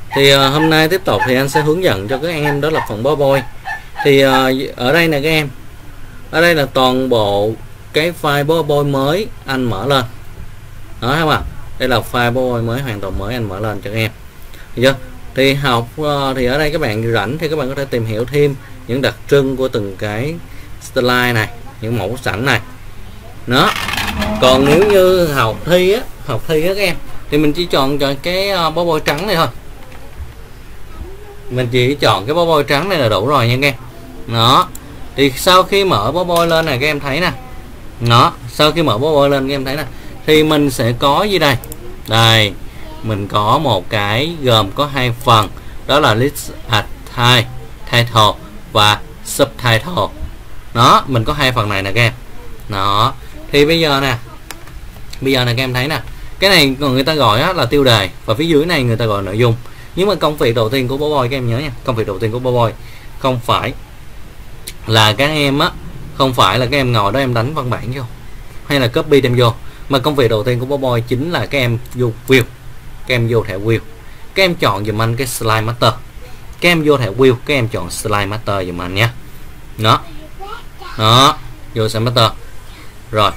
Thì hôm nay tiếp tục thì anh sẽ hướng dẫn cho các em đó là phần bó bôi. Thì ở đây nè các em, ở đây là toàn bộ cái file bó bôi mới anh mở lên đó, thấy không ạ? Đây là file bó bôi mới, hoàn toàn mới, anh mở lên cho các em. Được chưa? Thì học thì ở đây các bạn rảnh thì các bạn có thể tìm hiểu thêm những đặc trưng của từng cái slide này, những mẫu sẵn này đó. Còn nếu như học thi á các em, thì mình chỉ chọn cho cái bó bôi trắng này thôi. Mình chỉ chọn cái bó bôi trắng này là đủ rồi nha các em. Đó. Thì sau khi mở bó bôi lên này các em thấy nè. Đó, sau khi mở bó bôi lên các em thấy nè, thì mình sẽ có gì đây? Đây, mình có một cái gồm có hai phần, đó là list at title và subtitle. Đó, mình có hai phần này nè các em. Đó. Thì bây giờ nè các em thấy nè, cái này người ta gọi là tiêu đề, và phía dưới này người ta gọi nội dung. Nhưng mà công việc đầu tiên của bó bôi các em nhớ nha, công việc đầu tiên của bó bôi không phải là các em ngồi đó em đánh văn bản vô hay là copy đem vô, mà công việc đầu tiên của bó bôi chính là các em vô view, các em vô thẻ view, các em chọn dùm anh cái slide master, các em vô thẻ view, các em chọn slide master dùm anh nhé. Đó, vô slide master rồi.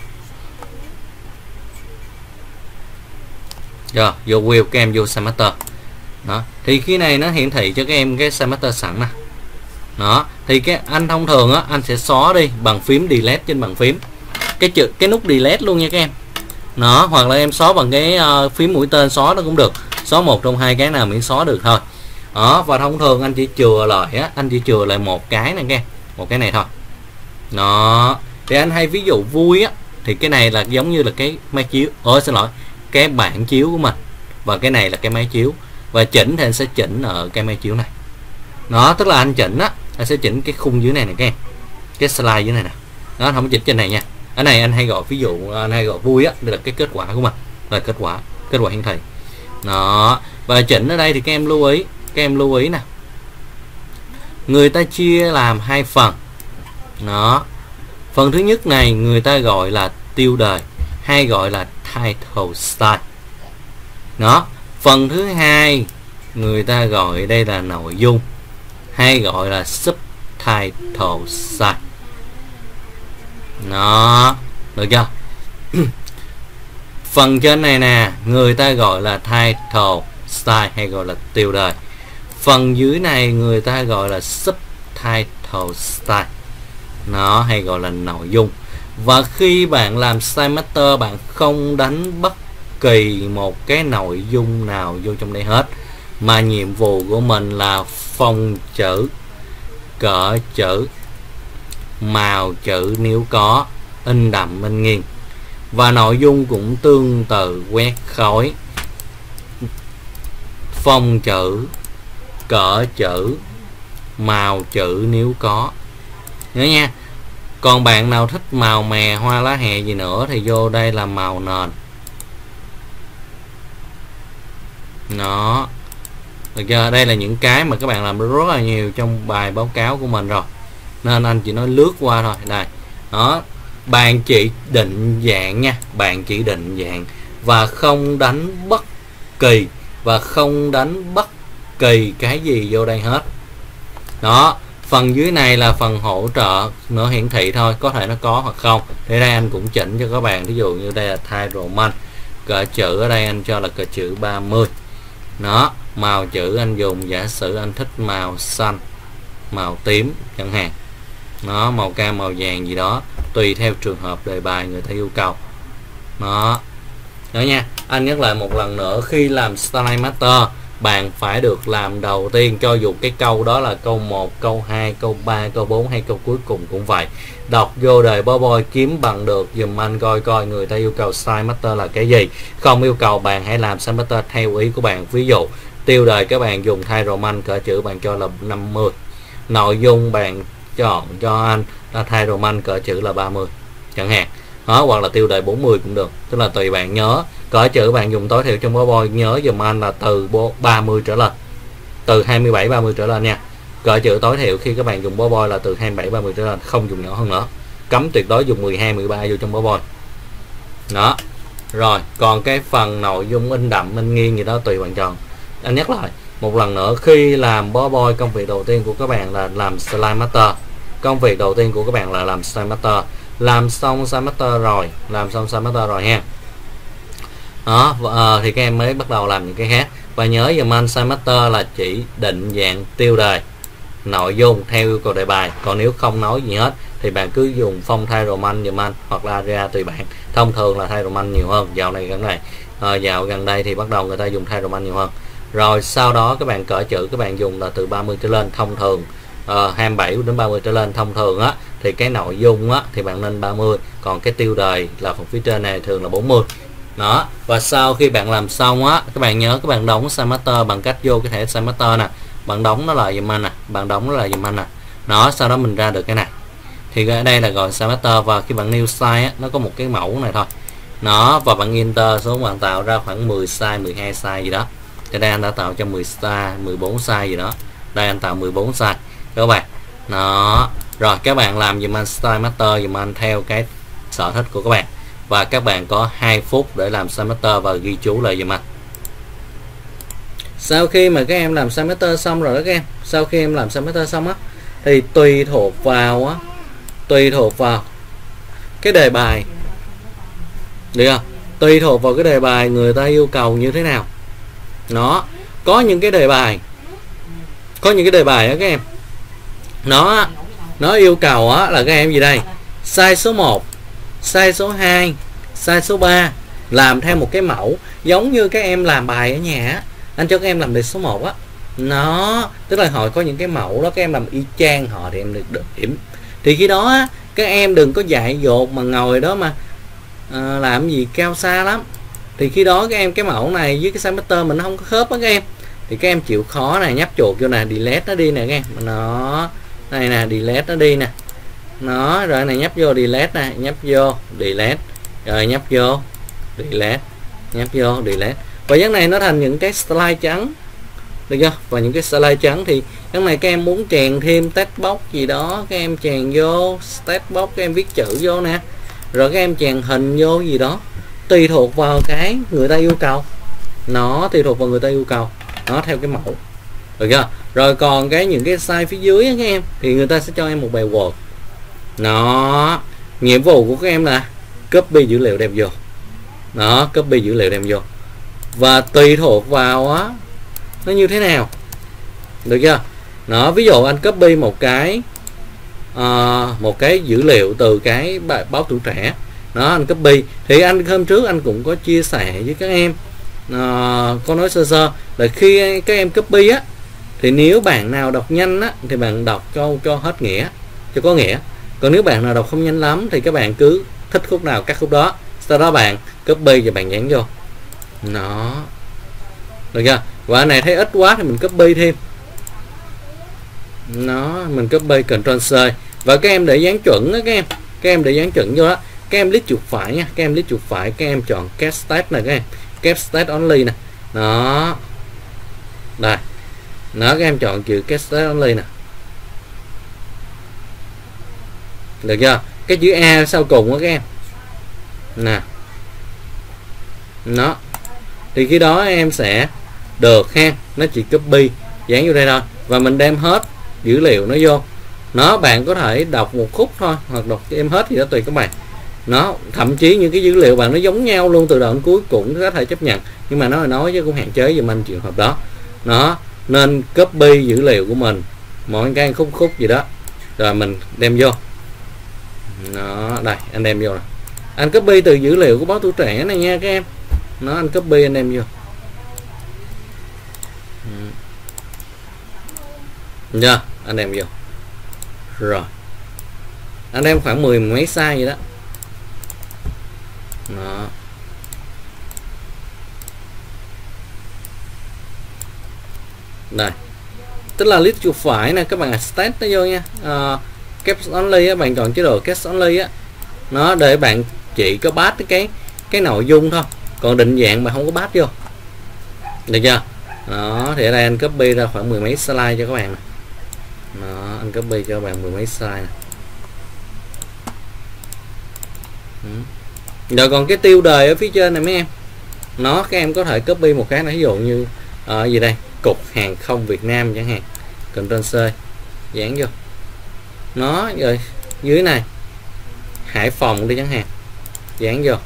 Rồi, vô view, các em vô slide master. Đó, thì khi này nó hiển thị cho các em cái slide master sẵn nè. Đó, thì cái anh thông thường á, anh sẽ xóa đi bằng phím delete trên bàn phím, cái nút delete luôn nha các em. Đó, hoặc là em xóa bằng cái phím mũi tên xóa nó cũng được, xóa một trong hai cái nào miễn xóa được thôi. Đó, và thông thường anh chỉ chừa lại á, anh chỉ chừa lại một cái này các em, một cái này thôi. Đó, thì anh hay ví dụ vui á, thì cái này là giống như là cái máy chiếu, cái bảng chiếu của mình, và cái này là cái máy chiếu, và chỉnh thì anh sẽ chỉnh ở cái máy chiếu này. Đó, tức là anh chỉnh á, anh sẽ chỉnh cái khung dưới này nè các em, cái slide dưới này nè. Đó, không có chỉnh trên này nha. Ở này anh hay gọi, ví dụ anh hay gọi vui á, đây là cái kết quả của mình, là kết quả hiển thị. Đó, và chỉnh ở đây thì các em lưu ý nè, người ta chia làm hai phần. Đó, phần thứ nhất này người ta gọi là tiêu đề, hay gọi là title style. Đó, phần thứ hai người ta gọi đây là nội dung, hay gọi là subtitle style. Đó, được chưa? Phần trên này nè người ta gọi là title style, hay gọi là tiêu đề. Phần dưới này người ta gọi là subtitle style, nó hay gọi là nội dung. Và khi bạn làm slide master, bạn không đánh bất kỳ một cái nội dung nào vô trong đây hết, mà nhiệm vụ của mình là phông chữ, cỡ chữ, màu chữ nếu có, in đậm in nghiêng. Và nội dung cũng tương tự, quét khối, phông chữ, cỡ chữ, màu chữ nếu có. Nhớ nha. Còn bạn nào thích màu mè, hoa lá hè gì nữa thì vô đây là màu nền. Đó, được chưa? Đây là những cái mà các bạn làm rất là nhiều trong bài báo cáo của mình rồi, nên anh chỉ nói lướt qua thôi. Đây, đó, bạn chỉ định dạng nha, bạn chỉ định dạng và không đánh bất kỳ cái gì vô đây hết. Đó, phần dưới này là phần hỗ trợ nữa, hiển thị thôi, có thể nó có hoặc không. Để đây anh cũng chỉnh cho các bạn, ví dụ như đây là Times Roman, cỡ chữ ở đây anh cho là cỡ chữ 30. Đó, màu chữ anh dùng, giả sử anh thích màu xanh, màu tím chẳng hạn. Nó màu cam, màu vàng gì đó, tùy theo trường hợp đề bài người ta yêu cầu. Đó nha. Anh nhắc lại một lần nữa, khi làm slide master bạn phải được làm đầu tiên, cho dù cái câu đó là câu 1, câu 2, câu 3, câu 4 hay câu cuối cùng cũng vậy. Đọc vô đề bó bôi, kiếm bằng được dùm anh coi người ta yêu cầu slide master là cái gì. Không yêu cầu bạn hãy làm slide master theo ý của bạn. Ví dụ tiêu đề các bạn dùng Times Roman, cỡ chữ bạn cho là 50. Nội dung bạn chọn cho anh là Times Roman, cỡ chữ là 30 chẳng hạn. Đó, hoặc là tiêu đề 40 cũng được, tức là tùy bạn. Nhớ cỡ chữ bạn dùng tối thiểu trong bó bôi, nhớ dùm anh là từ 30 trở lên, từ 27 30 trở lên nha. Cỡ chữ tối thiểu khi các bạn dùng bó bôi là từ 27 30 trở lên, không dùng nhỏ hơn nữa. Cấm tuyệt đối dùng 12 13 vô trong bó bôi. Đó. Rồi, còn cái phần nội dung in đậm in nghiêng gì đó tùy bạn chọn. Anh nhắc lại, một lần nữa, khi làm PowerPoint, công việc đầu tiên của các bạn là làm Slide Master. Công việc đầu tiên của các bạn là làm Slide Master. Làm xong Slide Master rồi ha. Đó, thì các em mới bắt đầu làm những cái khác. Và nhớ dùm anh, Slide Master là chỉ định dạng tiêu đề, nội dung theo yêu cầu đề bài. Còn nếu không nói gì hết thì bạn cứ dùng phông thay Roman dùm anh, hoặc là Arial tùy bạn. Thông thường là thay Roman nhiều hơn. Dạo gần đây thì bắt đầu người ta dùng thay Roman nhiều hơn. Rồi sau đó các bạn cỡ chữ các bạn dùng là từ 30 trở lên thông thường, 27 đến 30 trở lên thông thường á, thì cái nội dung á thì bạn nên 30, còn cái tiêu đề là phần phía trên này thường là 40. Đó, và sau khi bạn làm xong á, các bạn nhớ các bạn đóng Slide Master bằng cách vô cái thẻ Slide Master nè, bạn đóng nó lại dùm anh nè, Đó, sau đó mình ra được cái này. Thì ở đây là gọi Slide Master, và khi bạn new size á, nó có một cái mẫu này thôi. Nó và bạn enter số bạn tạo ra khoảng 10 size, 12 size gì đó. Thì đây anh đã tạo cho 10 size, 14 size gì đó. Đây anh tạo 14 size các bạn. Đó. Rồi các bạn làm dùm anh Style Master dùm anh theo cái sở thích của các bạn. Và các bạn có 2 phút để làm Style Master và ghi chú lại dùm anh. Sau khi mà các em làm Style Master xong rồi đó các em, sau khi em làm Style Master xong á, thì tùy thuộc vào cái đề bài, được không? Tùy thuộc vào cái đề bài người ta yêu cầu như thế nào. Nó có những cái đề bài đó các em, nó yêu cầu á là các em gì đây, size số 1, size số 2, size số 3, làm theo một cái mẫu giống như các em làm bài ở nhà á. Anh cho các em làm đề số 1 á, nó tức là họ có những cái mẫu đó, các em làm y chang họ thì em được điểm. Thì khi đó á, các em đừng có dại dột mà ngồi đó mà làm gì cao xa lắm. Thì khi đó các em cái mẫu này với cái Slide Master mình nó không có khớp á các em, thì các em chịu khó này, nhấp chuột vô nè, delete nó đi nè các em. Nó đây nè, delete nó đi nè. Nó rồi này, nhấp vô delete nè, nhấp vô delete, rồi nhấp vô delete, nhấp vô delete. Và cái này nó thành những cái slide trắng, được chưa? Và những cái slide trắng thì cái này các em muốn chèn thêm text box gì đó, các em chèn vô text box, các em viết chữ vô nè, rồi các em chèn hình vô gì đó, tùy thuộc vào cái người ta yêu cầu. Nó tùy thuộc vào người ta yêu cầu, nó theo cái mẫu, được chưa? Rồi còn những cái size phía dưới á các em, thì người ta sẽ cho em một bài Word. Nó nhiệm vụ của các em là copy dữ liệu đem vô. Nó copy dữ liệu đem vô, và tùy thuộc vào á nó như thế nào, được chưa? Nó ví dụ anh copy một cái dữ liệu từ cái báo Tuổi Trẻ, nó anh copy thì anh hôm trước anh cũng có chia sẻ với các em, có nói sơ sơ là khi các em copy á, thì nếu bạn nào đọc nhanh á thì bạn đọc câu cho hết nghĩa, cho có nghĩa. Còn nếu bạn nào đọc không nhanh lắm thì các bạn cứ thích khúc nào cắt khúc đó, sau đó bạn copy và bạn dán vô. Nó được chưa? Và này thấy ít quá thì mình copy thêm. Mình copy Ctrl C, và các em để dán chuẩn đó các em. Các em để dán chuẩn vô đó. Các em click chuột phải nha, các em click chuột phải, các em chọn Cast Text này các em. Cast Text Only nè. Đó. Đây. Đó, các em chọn chữ Cast Text Only nè. Được chưa? Cái chữ A sau cùng đó các em. Nè. Nó. Thì khi đó em sẽ được ha, nó chỉ copy dán vô đây thôi, và mình đem hết dữ liệu nó vô. Bạn có thể đọc một khúc thôi, hoặc đọc em hết thì đó tùy các bạn. Thậm chí những cái dữ liệu bạn nó giống nhau luôn từ đầu đến cuối cũng có thể chấp nhận, nhưng mà nó nói chứ cũng hạn chế giùm anh trường hợp đó. Nên copy dữ liệu của mình mỗi cái khúc gì đó, rồi mình đem vô. Đây anh đem vô nè, anh copy từ dữ liệu của báo Tuổi Trẻ này nha các em. Anh copy anh đem vô. Chưa? Anh đem vô. Rồi. Anh đem khoảng 10 mấy size vậy đó. Đây. Tức là list chuột phải nè, các bạn stat nó vô nha. Caps only á, bạn chọn chế độ caps only á. Để bạn chỉ có pass cái nội dung thôi. Còn định dạng mà không có pass vô. Được chưa? Thì ở đây anh copy ra khoảng 10 mấy slide cho các bạn nè. Anh copy cho các bạn 10 mấy slide nè. Rồi còn cái tiêu đề ở phía trên này mấy em, các em có thể copy một cái này, ví dụ như ở gì đây, cục hàng không Việt Nam chẳng hạn, Ctrl C dán vô nó. Rồi dưới này Hải Phòng đi chẳng hạn, dán vô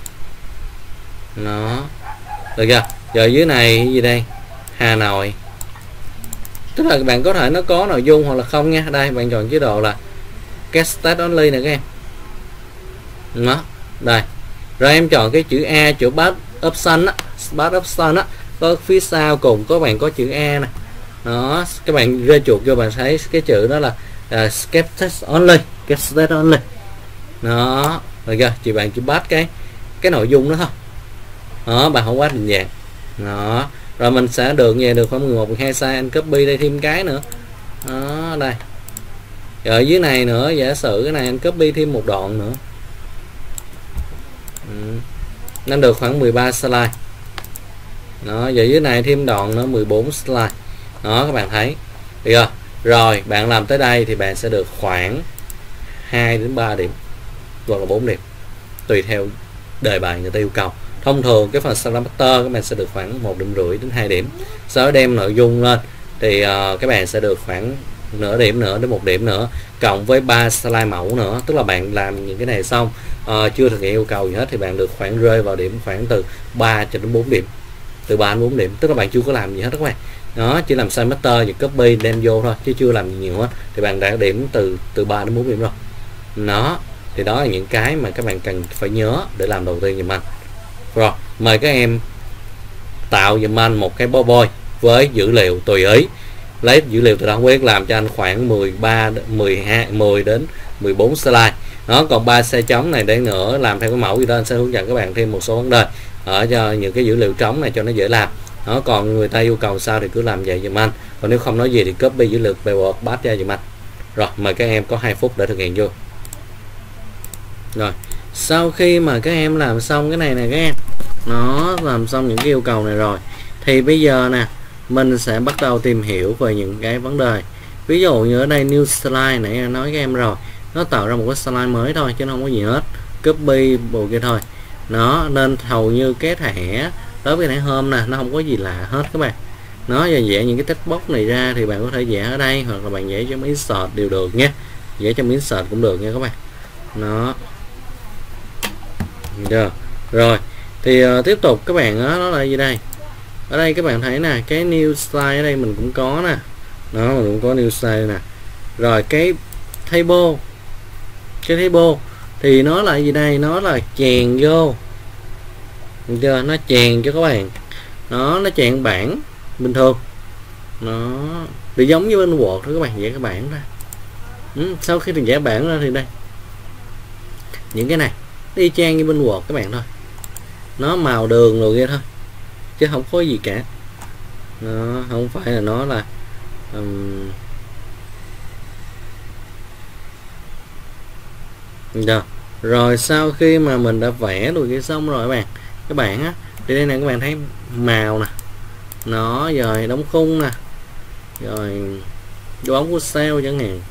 nó, được chưa? Rồi dưới này gì đây, Hà Nội, tức là bạn có thể nó có nội dung hoặc là không nha. Đây bạn chọn chế độ là Get Start Only nè các em, nó đây. Rồi em chọn cái chữ A, chữ Back Option á, Back Option á, có phía sau cùng có bạn có chữ A nè, đó các bạn rê chuột vô bạn thấy cái chữ đó là Get Start Only, Get Start Only đó, được chưa? Chị bạn chỉ bắt cái nội dung đó thôi, đó bạn không quá định dạng đó. Rồi mình sẽ được về được khoảng 11 12 size, anh copy đây thêm cái nữa đó, đây. Rồi ở dưới này nữa, giả sử cái này anh copy thêm một đoạn nữa, nó được khoảng 13 slide đó. Giờ dưới này thêm đoạn nữa 14 slide đó, các bạn thấy được chưa? Rồi bạn làm tới đây thì bạn sẽ được khoảng 2 đến 3 điểm hoặc là 4 điểm tùy theo đề bài người ta yêu cầu. Thông thường cái phần Scrum Master các bạn sẽ được khoảng 1,5 điểm đến 2 điểm. Sau đó đem nội dung lên thì các bạn sẽ được khoảng nửa điểm nữa đến 1 điểm nữa, cộng với 3 slide mẫu nữa. Tức là bạn làm những cái này xong chưa thực hiện yêu cầu gì hết thì bạn được khoảng rơi vào điểm khoảng từ 3 cho đến 4 điểm, từ 3 đến 4 điểm, tức là bạn chưa có làm gì hết các bạn đó, chỉ làm size master và copy đem vô thôi chứ chưa làm gì nhiều hết thì bạn đã điểm từ 3 đến 4 điểm rồi đó. Thì đó là những cái mà các bạn cần phải nhớ để làm đầu tiên giùm anh. Rồi mời các em tạo giùm anh một cái PowerPoint với dữ liệu tùy ý, lấy dữ liệu từ đó quyết làm cho anh khoảng 10 đến 14 slide đó. Còn 3 xe trống này để nữa làm theo cái mẫu gì đó, anh sẽ hướng dẫn các bạn thêm một số vấn đề ở cho những cái dữ liệu trống này cho nó dễ làm đó. Còn người ta yêu cầu sao thì cứ làm vậy giùm anh, còn nếu không nói gì thì copy dữ liệu PowerPoint bắt ra giùm anh. Rồi mời các em có 2 phút để thực hiện vô. Rồi sau khi mà các em làm xong cái này nè các em, nó làm xong những cái yêu cầu này rồi thì bây giờ nè mình sẽ bắt đầu tìm hiểu về những cái vấn đề. Ví dụ như ở đây new slide nãy nói các em rồi, nó tạo ra một cái slide mới thôi chứ nó không có gì hết, copy bộ kia thôi nó, nên hầu như cái thẻ đối với thẻ home nè nó không có gì lạ hết các bạn. Nó giờ vẽ những cái text box này ra thì bạn có thể vẽ ở đây hoặc là bạn vẽ cho insert đều được nhé, vẽ cho insert cũng được nha các bạn. Nó được rồi thì tiếp tục các bạn đó, nó là gì đây, ở đây các bạn thấy nè cái new slide ở đây mình cũng có nè đó, mình cũng có new slide nè. Rồi cái table thì nó là gì đây, nó là chèn vô, được chưa? Nó chèn cho các bạn nó chèn bảng bình thường nó thì giống như bên Word thôi các bạn, vẽ cái bảng ra. Sau khi mình vẽ bảng ra thì đây những cái này y chang như bên Word các bạn thôi, nó màu đường rồi kia thôi chứ không có gì cả, nó không phải là nó là Rồi sau khi mà mình đã vẽ rồi cái xong rồi các bạn á, thì đây này các bạn thấy màu nè, nó rồi đóng khung nè, rồi dấu bóng của cell chẳng hạn.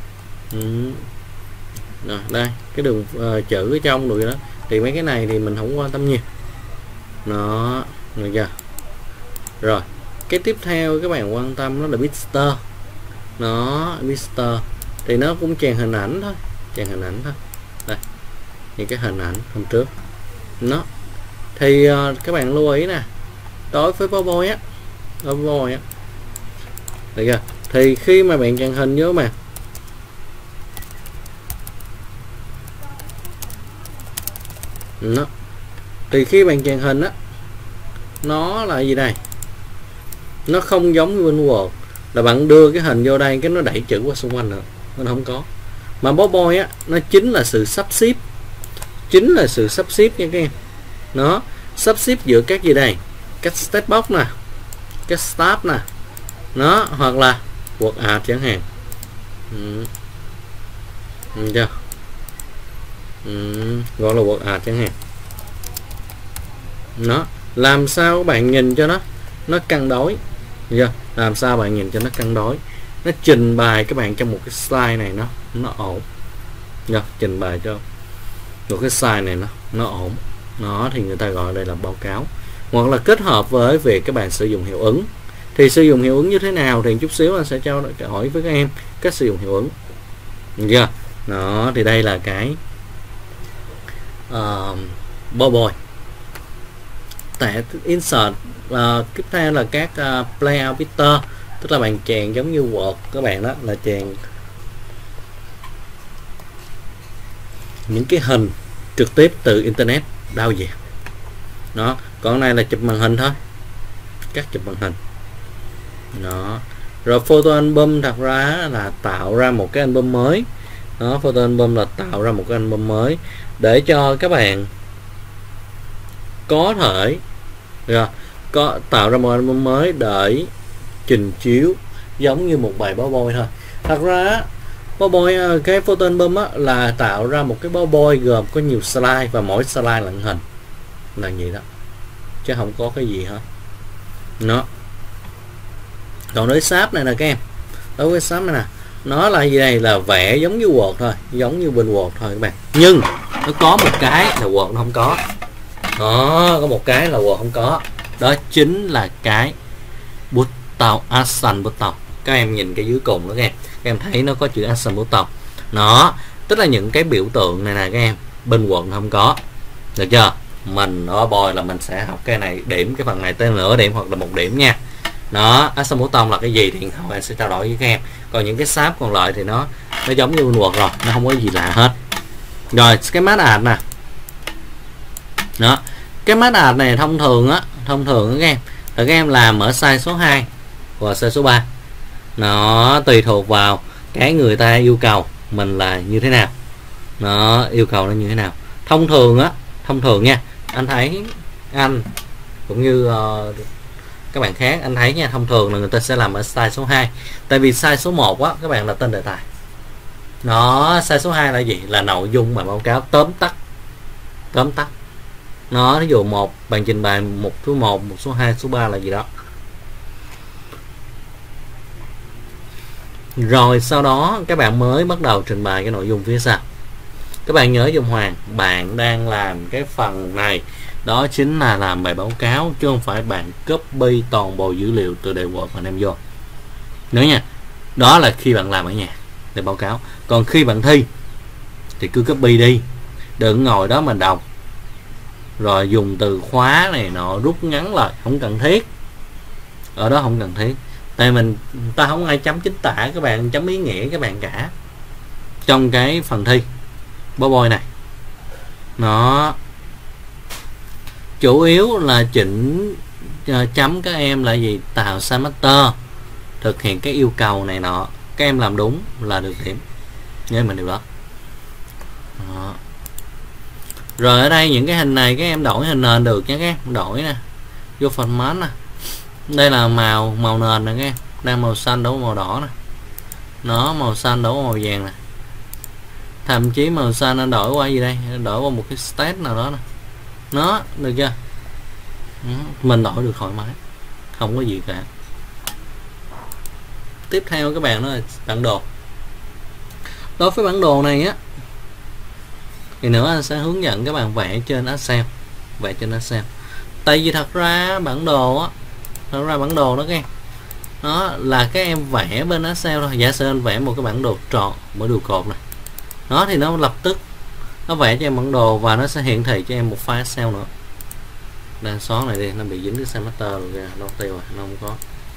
Rồi đây cái đường chữ ở trong rồi đó thì mấy cái này thì mình không quan tâm nhiều nó, được chưa? Rồi cái tiếp theo các bạn quan tâm nó là Pixter, nó Pixter thì nó cũng chèn hình ảnh thôi, đây những cái hình ảnh hôm trước nó thì các bạn lưu ý nè, đối với PowerPoint á, được chưa? Thì khi mà bạn chèn hình vô mà nó thì khi bạn chèn hình á, nó là gì đây, nó không giống như bên Word là bạn đưa cái hình vô đây cái nó đẩy chữ qua xung quanh nữa, nó không có. Mà PowerPoint á, nó chính là sự sắp xếp, nha các em. Nó sắp xếp giữa các gì đây, các text box nè, các start nè, nó hoặc là word art chẳng hạn. Chưa? Gọi là word art chẳng hạn. Nó làm sao các bạn nhìn cho nó cân đối, chưa? Làm sao bạn nhìn cho nó cân đối, nó trình bày các bạn trong một cái slide này nó ổn, chưa? Trình bày cho một cái slide này nó ổn, nó thì người ta gọi đây là báo cáo. hoặc là kết hợp với việc các bạn sử dụng hiệu ứng. Thì sử dụng hiệu ứng như thế nào thì chút xíu anh sẽ trao hỏi với các em cách sử dụng hiệu ứng. Được chưa? Đó, thì đây là cái bubble. Tại insert tiếp theo là các playout vector, tức là bạn chèn giống như Word các bạn, đó là chèn những cái hình trực tiếp từ internet đao về. Đó, còn này là chụp màn hình thôi, các chụp màn hình. Đó. Rồi photo album thật ra là tạo ra một cái album mới. Đó, photo album là tạo ra một cái album mới để cho các bạn có thể có tạo ra một album mới để trình chiếu giống như một bài báo bôi thôi. Thật ra báo bôi cái photo album á, là tạo ra một cái báo bôi gồm có nhiều slide và mỗi slide là hình là gì đó, chứ không có cái gì hết. Nó còn đối sáp này nè các em, đối với sáp này nè, nó là gì đây, là vẽ giống như Word thôi, giống như bên Word thôi các bạn, nhưng nó có một cái là Word nó không có. Đó, có một cái là Word không có, đó chính là cái button, action button. Các em nhìn cái dưới cùng đó các em thấy nó có chữ action button. Nó tức là những cái biểu tượng này nè các em, bên Word không có. Được chưa? Mình ở bồi là mình sẽ học cái này, điểm cái phần này tới nửa điểm hoặc là 1 điểm nha. Đó, action button là cái gì thì mình sẽ trao đổi với các em. Còn những cái sáp còn lại thì nó giống như bên Word rồi, nó không có gì lạ hết. Rồi cái mát ad nè. Đó, cái mát ad này thông thường á các em là các em làm ở size số 2 và size số 3. Nó tùy thuộc vào cái người ta yêu cầu mình là như thế nào. Nó yêu cầu nó như thế nào. Thông thường nha, anh thấy anh cũng như các bạn khác anh thấy nha, thông thường là người ta sẽ làm ở size số 2. Tại vì size số 1 á các bạn là tên đề tài. Nó size số 2 là gì? Là nội dung mà báo cáo tóm tắt. Nó ví dụ một bạn trình bày một số 1, một số 2, số 3 là gì đó. Rồi sau đó các bạn mới bắt đầu trình bày cái nội dung phía sau. Các bạn nhớ giùm Hoàng, bạn đang làm cái phần này đó chính là làm bài báo cáo, chứ không phải bạn copy toàn bộ dữ liệu từ đề Word mà đem vô. Nhớ nha, đó là khi bạn làm ở nhà để báo cáo. Còn khi bạn thi thì cứ copy đi, đừng ngồi đó mà đọc rồi dùng từ khóa này nọ rút ngắn lại, không cần thiết. Ở đó không cần thiết. Tại ta không ai chấm chính tả các bạn, chấm ý nghĩa các bạn cả trong cái phần thi PowerPoint này. Nó chủ yếu là chỉnh chấm các em là gì, tạo sai master, thực hiện cái yêu cầu này nọ, các em làm đúng là được điểm, nhớ mình điều đó. Đó. Rồi ở đây những cái hình này các em đổi hình nền được nhé các em, đổi nè, vô format nè, đây là màu nền nè các em, đang màu xanh đấu màu đỏ nè, nó màu xanh đấu màu vàng nè, thậm chí màu xanh nó đổi qua gì đây, đổi qua một cái state nào đó nè, nó được chưa? Mình đổi được thoải mái, không có gì cả. Tiếp theo các bạn đó là bản đồ. Đối với bản đồ này á thì nữa anh sẽ hướng dẫn các bạn vẽ trên Excel, tại vì thật ra bản đồ á, đó các em, nó là các em vẽ bên Excel thôi. Giả sử anh vẽ một cái bản đồ tròn mỗi đường cột này, nó thì nó lập tức nó vẽ cho em bản đồ và nó sẽ hiển thị cho em một file Excel nữa. Đang xóa này đi, nó bị dính cái sai master rồi kìa, nó tiêu rồi, nó không có.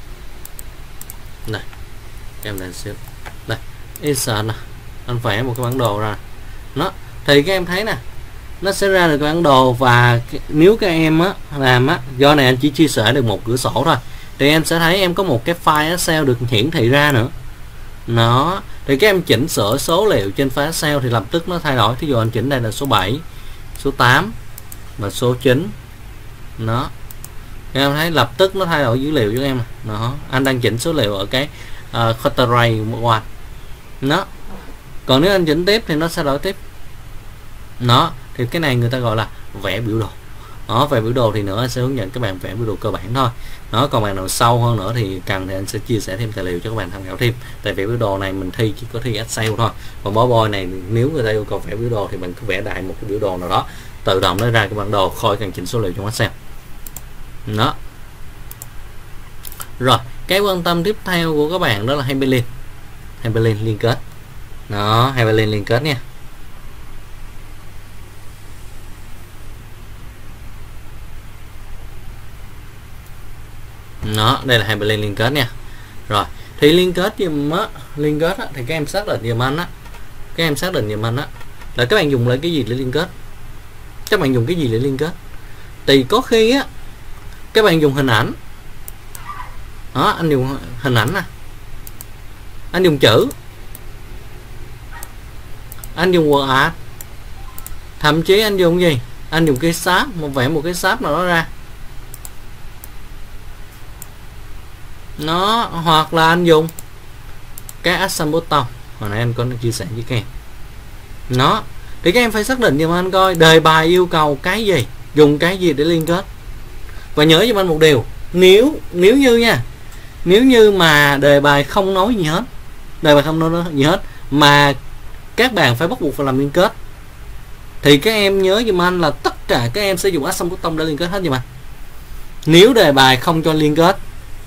Đây, em đang xếp đây, insert nè, anh vẽ một cái bản đồ ra, nó thì các em thấy nè, nó sẽ ra được cái bản đồ. Và nếu các em á làm á, do này anh chỉ chia sẻ được một cửa sổ thôi, thì em sẽ thấy em có một cái file Excel được hiển thị ra nữa. Nó thì các em chỉnh sửa số liệu trên file Excel thì lập tức nó thay đổi. Thí dụ anh chỉnh đây là số 7, số 8 và số 9. Nó các em thấy lập tức nó thay đổi dữ liệu cho em. Nó anh đang chỉnh số liệu ở cái Carteret 1. Nó còn nếu anh chỉnh tiếp thì nó sẽ đổi tiếp. Nó thì cái này người ta gọi là vẽ biểu đồ. Đó, về biểu đồ thì nữa anh sẽ hướng dẫn các bạn vẽ biểu đồ cơ bản thôi. Nó còn bạn nào sâu hơn nữa thì cần thì anh sẽ chia sẻ thêm tài liệu cho các bạn tham khảo thêm. Tại vì biểu đồ này mình thi chỉ có thi Excel thôi. Còn PowerPoint này nếu người ta yêu cầu vẽ biểu đồ thì mình cứ vẽ đại một cái biểu đồ nào đó, tự động nó ra cái bản đồ, khỏi cần chỉnh số liệu trong Excel. Đó. Rồi, cái quan tâm tiếp theo của các bạn đó là hyperlink. Hyperlink liên kết. Đó, hyperlink liên kết nha. Đó, đây là hyperlink liên kết nha. Rồi, thì liên kết dùm á, liên kết á, thì các em xác định dùm anh á. Các em xác định dùm anh á là các bạn dùng lại cái gì để liên kết. Các bạn dùng cái gì để liên kết? Thì có khi á các bạn dùng hình ảnh. Đó, anh dùng hình ảnh nè. Anh dùng chữ. Anh dùng word art. Thậm chí anh dùng gì? Anh dùng cái sáp, vẽ một cái sáp nào đó ra. Nó hoặc là anh dùng cái action button hồi nãy anh có chia sẻ với các em. Nó thì các em phải xác định giùm anh coi đề bài yêu cầu cái gì, dùng cái gì để liên kết. Và nhớ giùm anh một điều, nếu như mà đề bài không nói gì hết, đề bài không nói gì hết mà các bạn phải bắt buộc phải làm liên kết, thì các em nhớ giùm anh là tất cả các em sẽ dùng action button để liên kết hết giùm anh. Nếu đề bài không cho liên kết,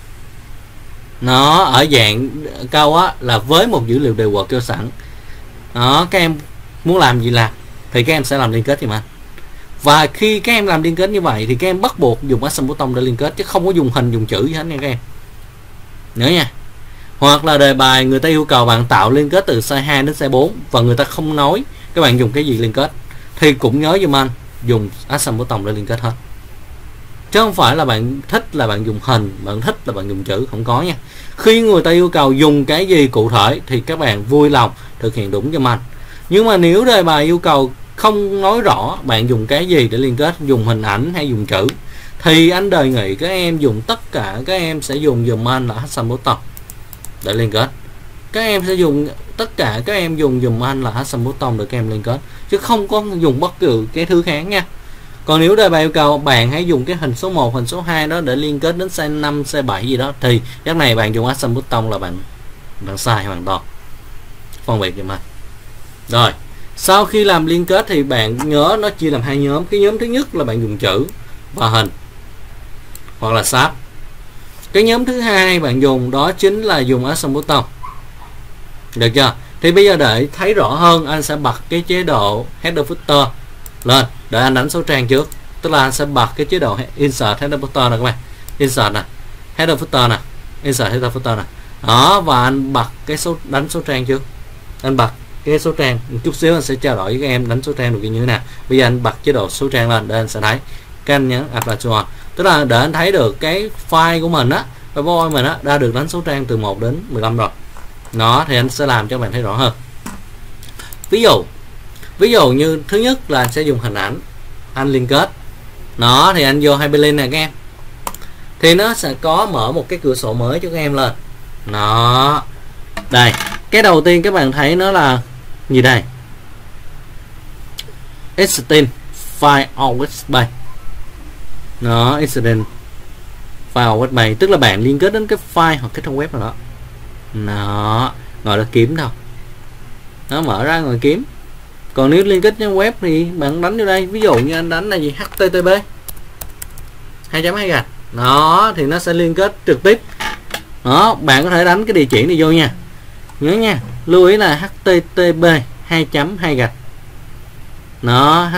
nó ở dạng câu á là với một dữ liệu đề Word kêu sẵn, đó, các em muốn làm gì làm thì các em sẽ làm liên kết giùm anh. Và khi các em làm liên kết như vậy thì các em bắt buộc dùng action button để liên kết, chứ không có dùng hình dùng chữ gì hết nha các em. Nhớ nha. Hoặc là đề bài người ta yêu cầu bạn tạo liên kết từ size 2 đến size 4 và người ta không nói các bạn dùng cái gì liên kết, thì cũng nhớ giùm anh dùng action button để liên kết hết. Chứ không phải là bạn thích là bạn dùng hình, bạn thích là bạn dùng chữ, không có nha. Khi người ta yêu cầu dùng cái gì cụ thể thì các bạn vui lòng thực hiện đúng giùm anh. Nhưng mà nếu đề bài yêu cầu không nói rõ bạn dùng cái gì để liên kết, dùng hình ảnh hay dùng chữ, thì anh đề nghị các em dùng tất cả các em sẽ dùng giùm anh là action button để liên kết. Các em sẽ dùng tất cả các em dùng giùm anh là action button để các em liên kết, chứ không có dùng bất cứ cái thứ khác nha. Còn nếu đề bài yêu cầu bạn hãy dùng cái hình số 1, hình số 2 đó để liên kết đến size 5, size 7 gì đó, thì cái này bạn dùng action button là bạn sai hoàn toàn. Phân biệt giùm anh. Rồi, sau khi làm liên kết thì bạn nhớ nó chia làm hai nhóm. Cái nhóm thứ nhất là bạn dùng chữ và hình hoặc là sáp. Cái nhóm thứ hai bạn dùng đó chính là dùng action button. Được chưa? Thì bây giờ để thấy rõ hơn, anh sẽ bật cái chế độ header footer lên để anh đánh số trang trước. Tức là anh sẽ bật cái chế độ insert header footer nè các bạn. Insert nè, header footer nè, insert header footer nè. Đó, và anh bật cái số đánh số trang trước. Anh bật cái số trang, một chút xíu anh sẽ trao đổi với các em đánh số trang được như thế nào. Bây giờ anh bật chế độ số trang lên để anh sẽ thấy. Các anh nhấn apply to all. Tức là để anh thấy được cái file của mình á, PowerPoint mình á đã được đánh số trang từ 1 đến 15 rồi. Nó thì anh sẽ làm cho bạn thấy rõ hơn. Ví dụ như thứ nhất là anh sẽ dùng hình ảnh, anh liên kết. Nó thì anh vô hyperlink nè các em. Thì nó sẽ có mở một cái cửa sổ mới cho các em lên. Nó đây, cái đầu tiên các bạn thấy nó là gì đây? Extend file always by. Nó extend file always by, tức là bạn liên kết đến cái file hoặc cái trang web nào đó. Nó gọi là kiếm đâu. Nó mở ra ngồi kiếm. Còn nếu liên kết trang web thì bạn đánh vô đây, ví dụ như anh đánh là gì, http 2.2 gạch. Đó thì nó sẽ liên kết trực tiếp. Đó, bạn có thể đánh cái địa chỉ này vô nha. Nhớ nha, lưu ý là http 2.2 gạch. Nó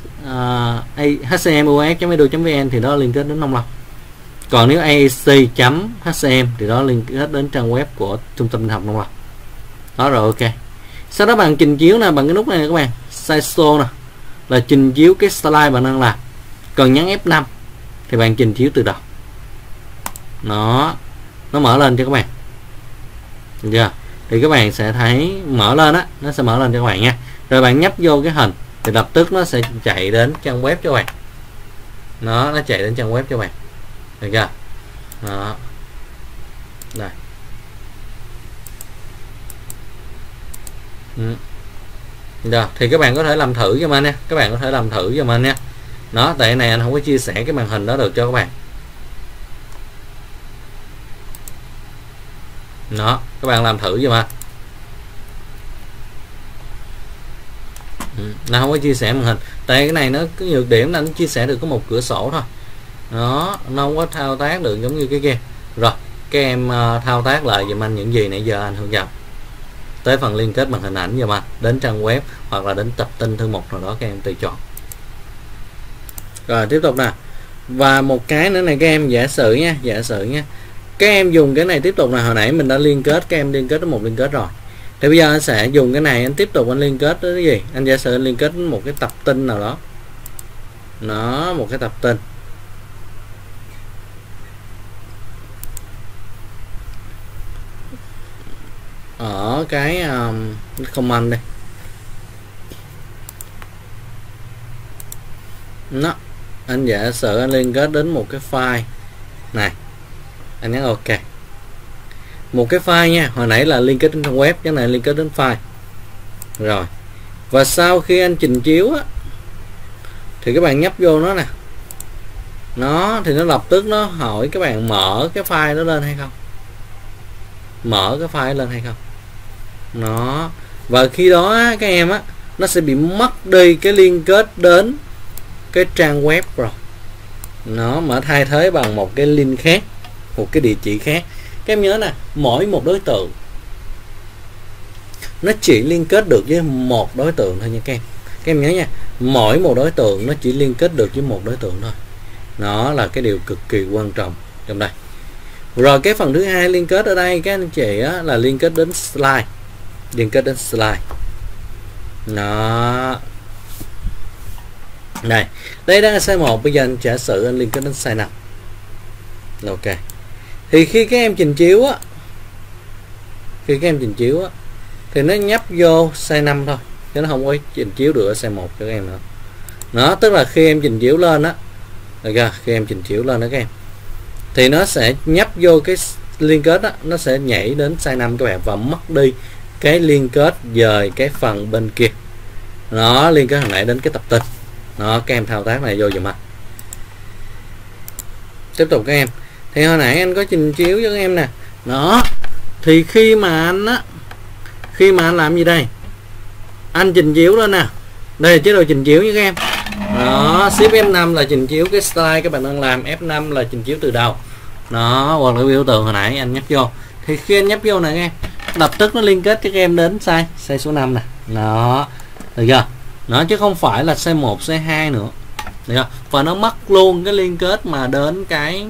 hcmus.edu.vn thì đó liên kết đến nông lâm. Còn nếu aec.hcm thì đó liên kết đến trang web của trung tâm học nông lâm. Đó rồi, ok. Sau đó bạn trình chiếu nè bằng cái nút này nè các bạn, slide show nè, là trình chiếu cái slide bạn đang làm. Còn nhấn F5 thì bạn trình chiếu từ đầu. Nó mở lên cho các bạn. Được chưa? Thì các bạn sẽ thấy mở lên á, nó sẽ mở lên cho các bạn nha. Rồi bạn nhấp vô cái hình thì lập tức nó sẽ chạy đến trang web cho bạn. Nó chạy đến trang web cho bạn. Được chưa? Đó. Đây. Rồi, thì các bạn có thể làm thử cho mình nha. Các bạn có thể làm thử cho mình nha. Đó, tại này anh không có chia sẻ cái màn hình đó được cho các bạn. Đó, các bạn làm thử cho mình. Nó không có chia sẻ màn hình. Tại cái này nó có nhược điểm là nó chia sẻ được có một cửa sổ thôi. nó không có thao tác được giống như cái kia. Rồi các em thao tác lại giùm anh những gì nãy giờ anh hướng dẫn tới phần liên kết bằng hình ảnh giùm anh, đến trang web hoặc là đến tập tin thư mục nào đó các em tùy chọn. Rồi tiếp tục nè, và một cái nữa này các em, giả sử nha, các em dùng cái này tiếp tục là hồi nãy mình đã liên kết, các em liên kết đến một liên kết rồi, thì bây giờ anh sẽ dùng cái này anh tiếp tục anh liên kết tới cái gì, anh giả sử anh liên kết đến một cái tập tin nào đó, một cái tập tin ở cái command đây, anh giả sử anh liên kết đến một cái file này, anh nhấn OK, một cái file nha, hồi nãy là liên kết đến trang web, cái này liên kết đến file. Rồi và sau khi anh trình chiếu á, thì các bạn nhấp vô nó nè, thì nó lập tức nó hỏi các bạn mở cái file đó lên hay không, và khi đó các em á, nó sẽ bị mất đi cái liên kết đến cái trang web rồi, mà thay thế bằng một cái link khác, một cái địa chỉ khác. Các em nhớ nè, mỗi một đối tượng nó chỉ liên kết được với một đối tượng thôi nha các em. Các em nhớ nha, mỗi một đối tượng nó chỉ liên kết được với một đối tượng thôi. Nó là cái điều cực kỳ quan trọng trong đây. Rồi cái phần thứ hai liên kết ở đây các anh chị á, là liên kết đến slide, đây đang là size 1, bây giờ anh giả sử anh liên kết đến size 5. OK, thì khi các em trình chiếu á, thì nó nhấp vô size 5 thôi, chứ nó không có trình chiếu được ở size 1 cho các em nữa. Tức là khi em trình chiếu lên á, khi em trình chiếu lên đó các em, thì nó sẽ nhấp vô cái liên kết đó, nó sẽ nhảy đến size 5 các bạn, và mất đi cái liên kết dời cái phần bên kia. Liên kết hồi nãy đến cái tập tin. Các em thao tác này vô dùm anh. Tiếp tục các em, thì hồi nãy anh có trình chiếu cho các em nè. Thì khi mà anh làm gì đây, anh trình chiếu lên nè, đây là chế độ trình chiếu nha các em. Shift F5 là trình chiếu cái slide các bạn đang làm, F5 là trình chiếu từ đầu. Hoặc là biểu tượng hồi nãy anh nhấp vô, thì khi anh nhấp vô này các em, lập tức nó liên kết các em đến size số 5 nè. Được chưa? Chứ không phải là size 1, size 2 nữa. Được chưa? Và nó mất luôn cái liên kết mà đến cái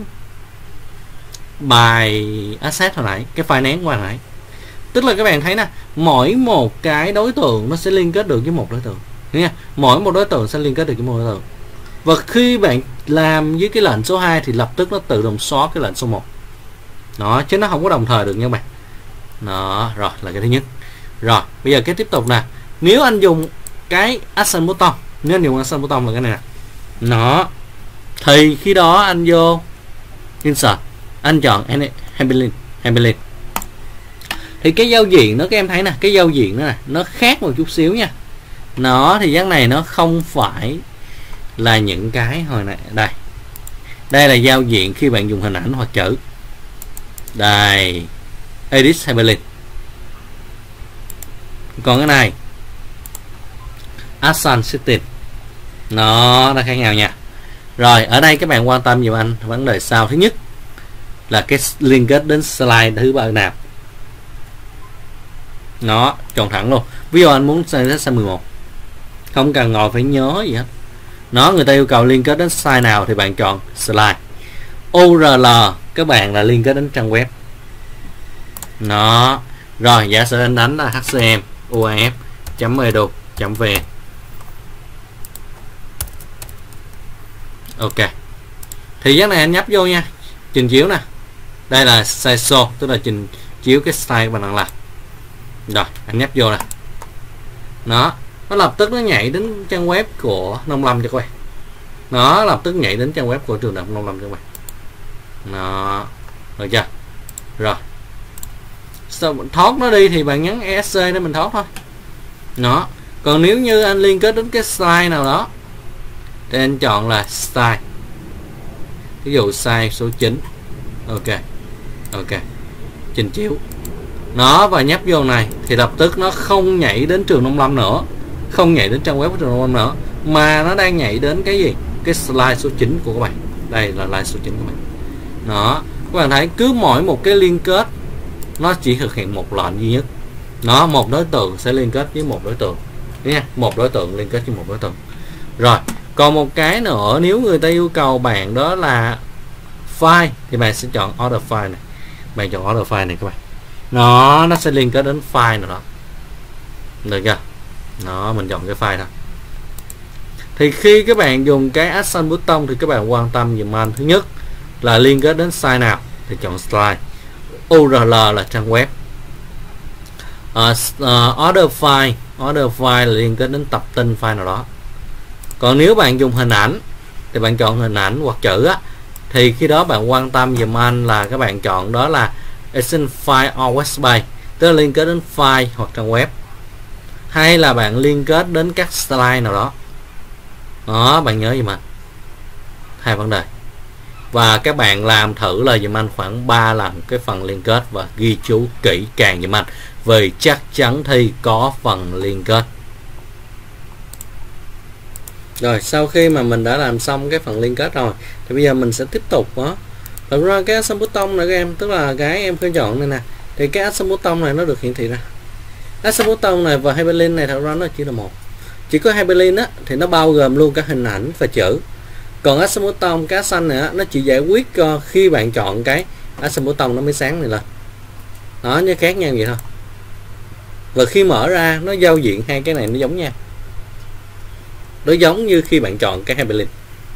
bài asset hồi nãy, cái file nén qua hồi nãy. Tức là các bạn thấy nè, mỗi một cái đối tượng nó sẽ liên kết được với một đối tượng nha. Mỗi một đối tượng sẽ liên kết được với một đối tượng. Và khi bạn làm với cái lệnh số 2 thì lập tức nó tự động xóa cái lệnh số 1. Chứ nó không có đồng thời được nha các bạn. Rồi là cái thứ nhất. Rồi bây giờ cái tiếp tục nè, nếu anh dùng cái action button, nếu anh dùng action button là cái này nè, thì khi đó anh vô insert, anh chọn handling. Thì cái giao diện nó các em thấy nè, cái giao diện đó nè, nó khác một chút xíu nha. Thì dáng này nó không phải là những cái hồi nãy. Đây là giao diện khi bạn dùng hình ảnh hoặc chữ. Đây, edit handling. Còn cái này action setting, nó khác nhau nha. Rồi ở đây các bạn quan tâm giùm anh vấn đề sau. Thứ nhất là cái liên kết đến slide thứ bao nào, chọn thẳng luôn. Ví dụ anh muốn size 11, không cần ngồi phải nhớ gì hết. Người ta yêu cầu liên kết đến size nào thì bạn chọn slide. URL các bạn là liên kết đến trang web. Rồi giả sử anh đánh là hcm uaf.edu.vn. OK, thì cái này anh nhấp vô nha, trình chiếu nè. Đây là size show, tức là trình chiếu cái style bạn đang làm. Rồi anh nhấp vô nè, nó lập tức nó nhảy đến trang web của Nông Lâm cho các bạn. Nó lập tức nhảy đến trang web của trường đại học Nông Lâm cho các bạn. Được chưa? Rồi sau thoát nó đi thì bạn nhấn ESC để mình thoát thôi. Còn nếu như anh liên kết đến cái style nào đó thì anh chọn là style, ví dụ size số 9. OK, trình chiếu và nhấp vô này thì lập tức nó không nhảy đến trường Nông Lâm nữa, không nhảy đến trang web của trường Nông Lâm nữa, mà nó đang nhảy đến cái gì, cái slide số 9 của các bạn. Đây là line số 9 các bạn. Đó, các bạn thấy cứ mỗi một cái liên kết nó chỉ thực hiện một lệnh duy nhất. Nó một đối tượng sẽ liên kết với một đối tượng nha, một đối tượng liên kết với một đối tượng. Rồi, còn một cái nữa, nếu người ta yêu cầu bạn đó là file thì bạn sẽ chọn order file này. Bạn chọn order file này các bạn. Nó sẽ liên kết đến file nào đó. Được chưa? Nó mình chọn cái file thôi. Thì khi các bạn dùng cái action button thì các bạn quan tâm dùm anh thứ nhất là liên kết đến site nào thì chọn slide. URL là trang web. Order file là liên kết đến tập tin file nào đó. Còn nếu bạn dùng hình ảnh thì bạn chọn hình ảnh hoặc chữ á, thì khi đó bạn quan tâm dùm anh là các bạn chọn đó là extend file or website, tức là liên kết đến file hoặc trang web, hay là bạn liên kết đến các slide nào đó. Đó, bạn nhớ dùm anh hai vấn đề. Và các bạn làm thử là dùm anh khoảng 3 lần cái phần liên kết và ghi chú kỹ càng dùm anh, vì chắc chắn thi có phần liên kết. Rồi, sau khi mà mình đã làm xong cái phần liên kết rồi thì bây giờ mình sẽ tiếp tục đó. Thật ra cái action button này các em, tức là cái em phải chọn này nè, thì cái action button này nó được hiển thị ra. Action button này và hyperlink này thật ra nó chỉ là một. Chỉ có hyperlink á thì nó bao gồm luôn cả hình ảnh và chữ. Còn action button cái xanh này á, nó chỉ giải quyết khi bạn chọn cái action button nó mới sáng này lên. Đó, nó khác nhau vậy thôi. Và khi mở ra nó giao diện hai cái này nó giống nhau. Nó giống như khi bạn chọn cái hyperlink.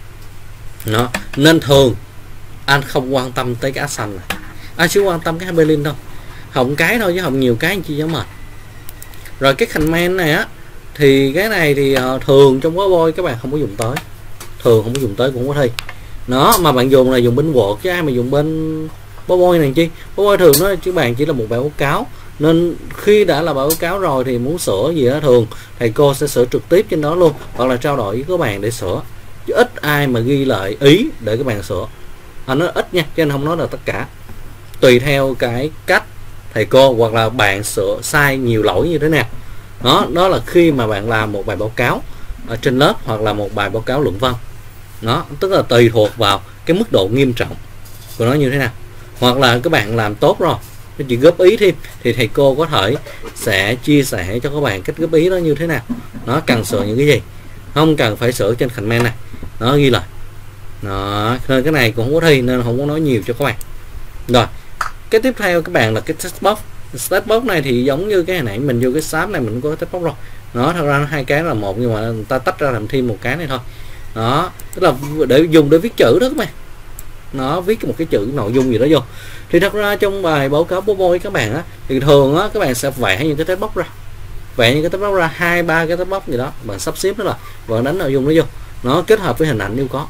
Nó nên thường anh không quan tâm tới cái action này, anh chỉ quan tâm cái hyperlink thôi, không cái thôi chứ không nhiều cái anh chỉ giống mệt. Rồi cái command này á thì cái này thì thường trong PowerPoint các bạn không có dùng tới, thường không có dùng tới cũng có thi. Nó mà bạn dùng là dùng bên Word chứ ai mà dùng bên PowerPoint này chi. PowerPoint thường nó chứ bạn chỉ là một bài báo cáo, nên khi đã là bài báo cáo rồi thì muốn sửa gì đó thường thầy cô sẽ sửa trực tiếp trên đó luôn, hoặc là trao đổi với các bạn để sửa, chứ ít ai mà ghi lại ý để các bạn sửa. Anh nói ít nha, chứ anh không nói là tất cả, tùy theo cái cách thầy cô hoặc là bạn sửa sai nhiều lỗi như thế nào. Đó là khi mà bạn làm một bài báo cáo ở trên lớp hoặc là một bài báo cáo luận văn. Nó tức là tùy thuộc vào cái mức độ nghiêm trọng của nó như thế nào. Hoặc là các bạn làm tốt rồi, nó chỉ góp ý thêm thì thầy cô có thể sẽ chia sẻ cho các bạn cách góp ý đó như thế nào, nó cần sửa những cái gì, không cần phải sửa trên comment này, nó ghi lại. Đó, nên cái này cũng không có thi nên không có nói nhiều cho các bạn. Rồi, cái tiếp theo các bạn là cái text box. Text box này thì giống như cái hồi nãy mình vô cái shop này mình có text box rồi. Nó thật ra hai cái là một, nhưng mà người ta tách ra làm thêm một cái này thôi. Đó, tức là để dùng để viết chữ đó các bạn. Nó viết một cái chữ nội dung gì đó vô. Thì thật ra trong bài báo cáo PowerPoint các bạn á, thì thường á các bạn sẽ vẽ những cái text box ra, vẽ những cái text box ra 2-3 cái text box gì đó, bạn sắp xếp đó là và đánh nội dung nó vô, nó kết hợp với hình ảnh nếu có.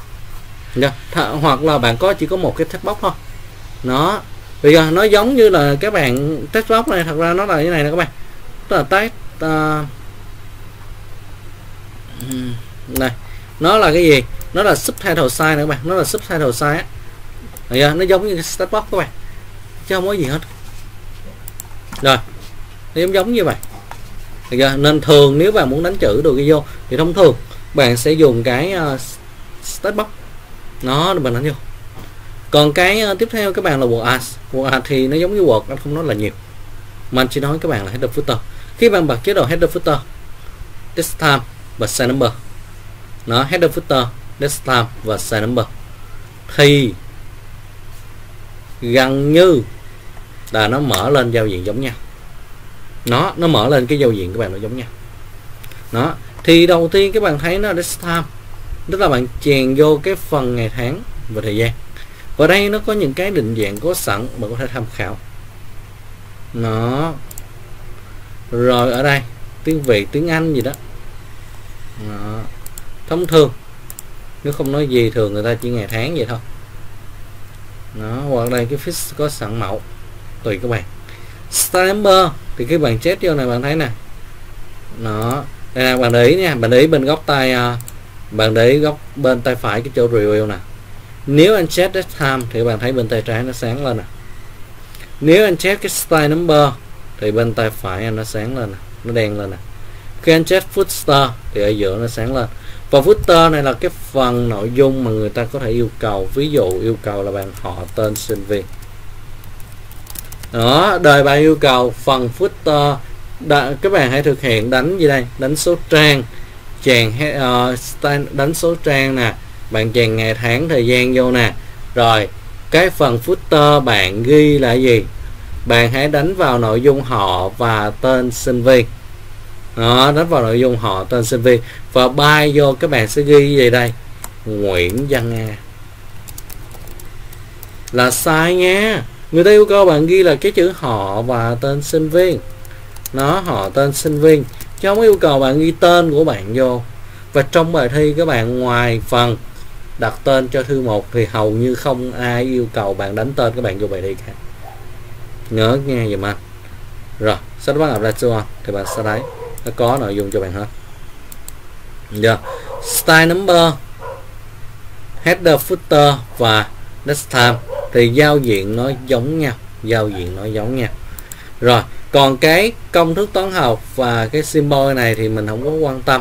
Hoặc là bạn chỉ có một cái text box thôi. Nó bây giờ nó giống như là các bạn text box này, thật ra nó là như này nè các bạn, tức là text này, nó là cái gì, nó là subtitle size nè các bạn, nó là subtitle size á, nó giống như cái text box các bạn chứ không có gì hết. Rồi nó giống như vậy. Nên thường nếu bạn muốn đánh chữ đồ ghi vô thì thông thường bạn sẽ dùng cái text box nó mình đánh vô. Còn cái tiếp theo các bạn là Word thì nó giống như Word, anh không nói là nhiều mà anh chỉ nói các bạn là header footer. Khi bạn bật chế độ header footer, text time và size number, nó header footer, text time và size number thì gần như là nó mở lên giao diện giống nhau. Nó mở lên cái giao diện các bạn nó giống nhau. Nó thì đầu tiên các bạn thấy nó text time, tức là bạn chèn vô cái phần ngày tháng và thời gian. Ở đây nó có những cái định dạng có sẵn, bạn có thể tham khảo. Nó rồi ở đây tiếng Việt, tiếng Anh gì đó. Đó. Thông thường nếu không nói gì thường người ta chỉ ngày tháng vậy thôi. Nó hoặc đây cái fix có sẵn mẫu tùy các bạn. Style number thì cái bạn chết vô này bạn thấy nè. Nó đây là bạn để ý nha, bạn để ý bên góc tay, bạn để ý góc bên tay phải cái chỗ review nè. Nếu anh check that time thì bạn thấy bên tay trái nó sáng lên nè. Nếu anh check cái style number thì bên tay phải anh nó sáng lên nè, nó đen lên nè. Khi anh check footer thì ở giữa nó sáng lên. Phần footer này là cái phần nội dung mà người ta có thể yêu cầu, ví dụ yêu cầu là bạn họ, tên, sinh viên. Đó, đời bạn yêu cầu phần footer các bạn hãy thực hiện đánh gì đây, đánh số trang, chèn đánh số trang nè, bạn chèn ngày tháng thời gian vô nè. Rồi cái phần footer bạn ghi là gì, bạn hãy đánh vào nội dung họ và tên sinh viên. Đó, đánh vào nội dung họ, tên, sinh viên và bay vô các bạn sẽ ghi gì đây, Nguyễn Văn A. Là sai nha, người ta yêu cầu bạn ghi là cái chữ họ và tên sinh viên. Nó họ, tên, sinh viên, chứ không yêu cầu bạn ghi tên của bạn vô. Và trong bài thi các bạn ngoài phần đặt tên cho thư mục thì hầu như không ai yêu cầu bạn đánh tên các bạn vô bài thi cả. Nhớ nghe dùm anh. Rồi sau đó bạn apply to thì bạn sẽ thấy nó có nội dung cho bạn hết. Yeah. Style number, header, footer và next time thì giao diện nó giống nhau, giao diện nó giống nhau. Rồi còn cái công thức toán học và cái symbol này thì mình không có quan tâm.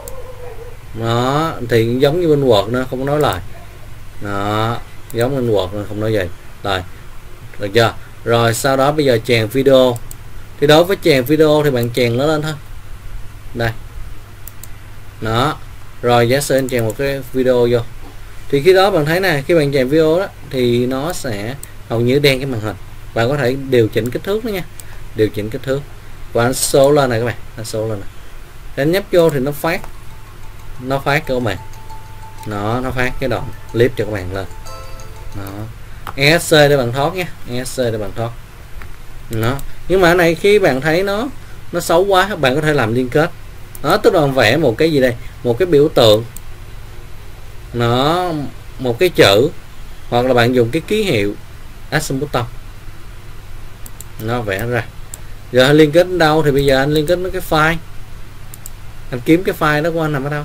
Nó thì giống như bên Word, nó không nói lời. Đó, giống bên Word nó không nói gì. Rồi, được chưa? Rồi sau đó bây giờ chèn video. Thì đối với chèn video thì bạn chèn nó lên thôi. Đây. Đó. Rồi giả sử anh chèn một cái video vô. Thì khi đó bạn thấy nè, khi bạn chèn video đó thì nó sẽ hầu như đen cái màn hình. Bạn có thể điều chỉnh kích thước đó nha. Điều chỉnh kích thước. Và anh số lên này các bạn, anh số lên này. Anh nhấp vô thì nó phát các bạn. Nó phát cái đoạn clip cho các bạn lên. Đó. ESC để bạn thoát nhé, ESC để bạn thoát. Đó. Nhưng mà cái này khi bạn thấy nó xấu quá, bạn có thể làm liên kết. Đó, tức là vẽ một cái gì đây, một cái biểu tượng, nó một cái chữ, hoặc là bạn dùng cái ký hiệu action button, nó vẽ ra. Giờ anh liên kết đến đâu thì bây giờ anh liên kết với cái file, anh kiếm cái file đó của anh nằm ở đâu.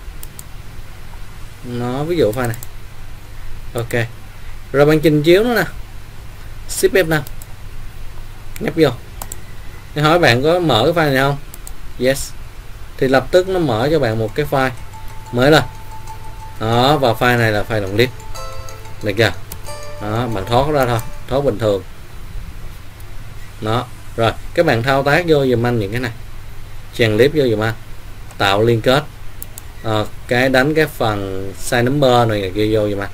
Nó ví dụ file này. Ok. Rồi bạn trình chiếu nó nè, Shift F5, nhấp vô. Thì hỏi bạn có mở cái file này không? Yes. Thì lập tức nó mở cho bạn một cái file mới lên. Đó, và file này là file động clip. Được chưa? Đó, bạn thoát ra thôi, thoát bình thường. Đó, rồi các bạn thao tác vô dùm anh những cái này, chèn clip vô dùm anh, tạo liên kết, cái đánh cái phần size number này kia vô dùm anh.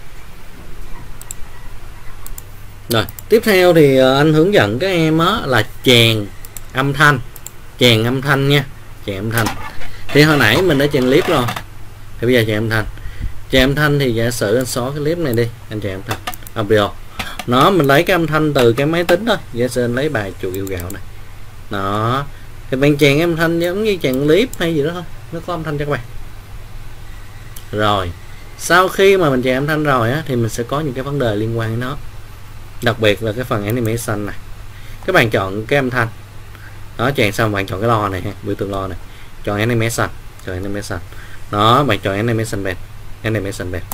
Rồi tiếp theo thì anh hướng dẫn các em á là chèn âm thanh, chèn âm thanh nha, chèn âm thanh. Thì hồi nãy mình đã chèn clip rồi, thì bây giờ chèn âm thanh. Chèn âm thanh thì giả sử anh xóa cái clip này đi, anh chèn âm thanh audio. Nó mình lấy cái âm thanh từ cái máy tính thôi, giả sử anh lấy bài chuột yêu gạo này. Đó, thì bạn chèn âm thanh giống như chèn clip hay gì đó thôi, nó có âm thanh cho các bạn. Rồi sau khi mà mình chèn âm thanh rồi á, thì mình sẽ có những cái vấn đề liên quan đến nó, đặc biệt là cái phần animation này. Các bạn chọn cái âm thanh đó, chèn xong bạn chọn cái lo này ha, biểu tượng lo này, chọn animation, chọn animation. Đó, bạn chọn animation bed, animation bed.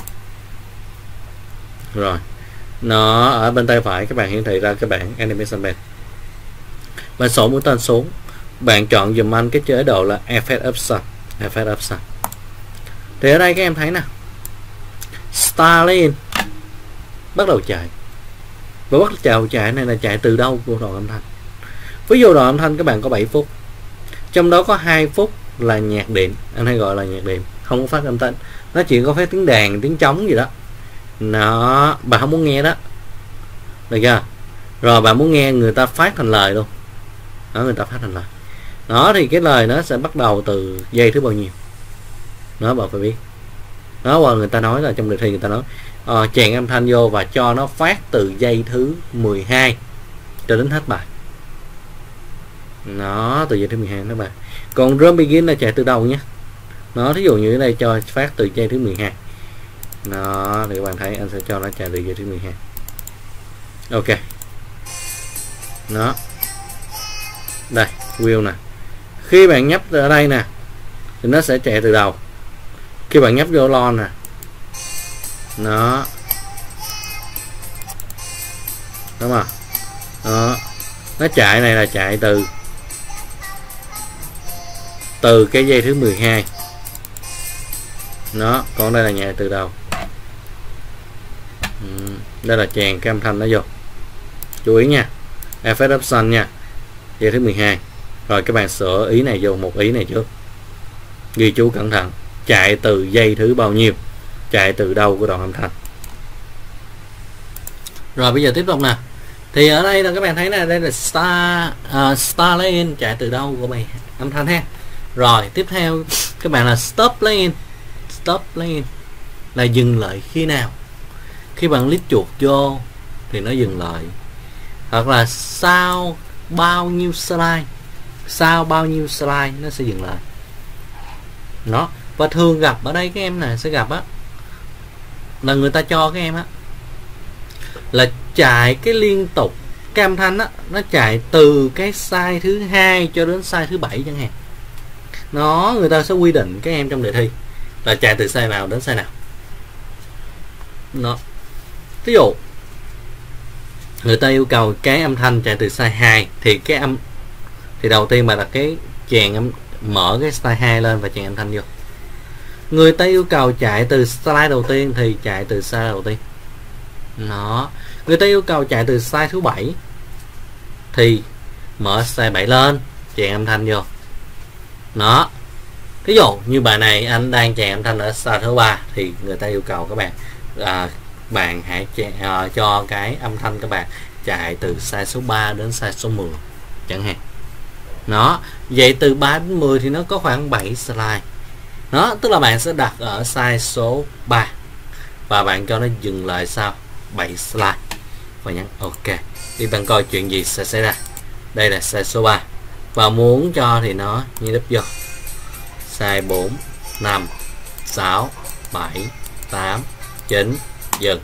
Rồi nó ở bên tay phải các bạn hiển thị ra cái bảng animation bed. Bạn xổ mũi tên xuống, bạn chọn dùm anh cái chế độ là effect option, effect option. Thì ở đây các em thấy nè, Starlink bắt đầu chạy. Và bắt đầu chạy này là chạy từ đâu của đoạn âm thanh. Ví dụ đoạn âm thanh các bạn có 7 phút, trong đó có 2 phút là nhạc đệm, anh hay gọi là nhạc đệm, không có phát âm thanh, nó chỉ có phát tiếng đàn, tiếng trống gì đó. Nó bạn không muốn nghe đó, được chưa? Rồi bạn muốn nghe người ta phát thành lời luôn. Đó, người ta phát thành lời. Đó thì cái lời nó sẽ bắt đầu từ giây thứ bao nhiêu. Đó bạn phải biết. Đó, và người ta nói là trong đề thi người ta nói chèn âm thanh vô và cho nó phát từ giây thứ 12 cho đến hết bài. Nó từ giây thứ 12 đó bạn. Còn drum begin là chạy từ đầu nhé. Nó thí dụ như ở đây cho phát từ giây thứ 12. Nó thì các bạn thấy anh sẽ cho nó chạy từ giây thứ 12. Ok. Nó. Đây, wheel nè. Khi bạn nhấp ở đây nè thì nó sẽ chạy từ đầu. Khi bạn nhấp vô lo nè, nó đúng không? Đó. Nó chạy này là chạy từ cái giây thứ 12 Nó còn đây là nhạc từ đầu. Đây là chèn cái âm thanh nó vô. Chú ý nha, effect option nha, dây thứ 12. Rồi các bạn sửa ý này vô, một ý này trước, ghi chú cẩn thận, chạy từ dây thứ bao nhiêu, chạy từ đâu của đoạn âm thanh. Rồi bây giờ tiếp tục nè, thì ở đây là các bạn thấy là đây là start lên, chạy từ đâu của bài âm thanh ha. Rồi tiếp theo các bạn là stop lên là dừng lại khi nào, khi bạn click chuột vô thì nó dừng lại, hoặc là sau bao nhiêu slide nó sẽ dừng lại. Nó và thường gặp ở đây các em này sẽ gặp á, là người ta cho các em á là chạy cái liên tục cái âm thanh á, nó chạy từ cái size thứ 2 cho đến size thứ 7 chẳng hạn. Nó người ta sẽ quy định các em trong đề thi là chạy từ size nào đến size nào. Nó ví dụ người ta yêu cầu cái âm thanh chạy từ size 2 thì cái âm thì đầu tiên bạn đặt cái chèn âm, mở cái size 2 lên và chèn âm thanh vô. Người ta yêu cầu chạy từ slide đầu tiên thì chạy từ size đầu tiên. Nó người ta yêu cầu chạy từ size thứ 7 thì mở size 7 lên, chèn âm thanh vô. Nó ví dụ như bài này anh đang chèn âm thanh ở size thứ 3 thì người ta yêu cầu các bạn bạn hãy cho cái âm thanh các bạn chạy từ size số 3 đến size số 10 chẳng hạn. Nó vậy từ 3 đến 10 thì nó có khoảng 7 slide. Nó tức là bạn sẽ đặt ở size số 3 và bạn cho nó dừng lại sau 7 slide và nhấn OK. Đi bạn coi chuyện gì sẽ xảy ra. Đây là size số 3 và muốn cho thì nó như đúp vô size 4 5 6 7 8 9 dừng.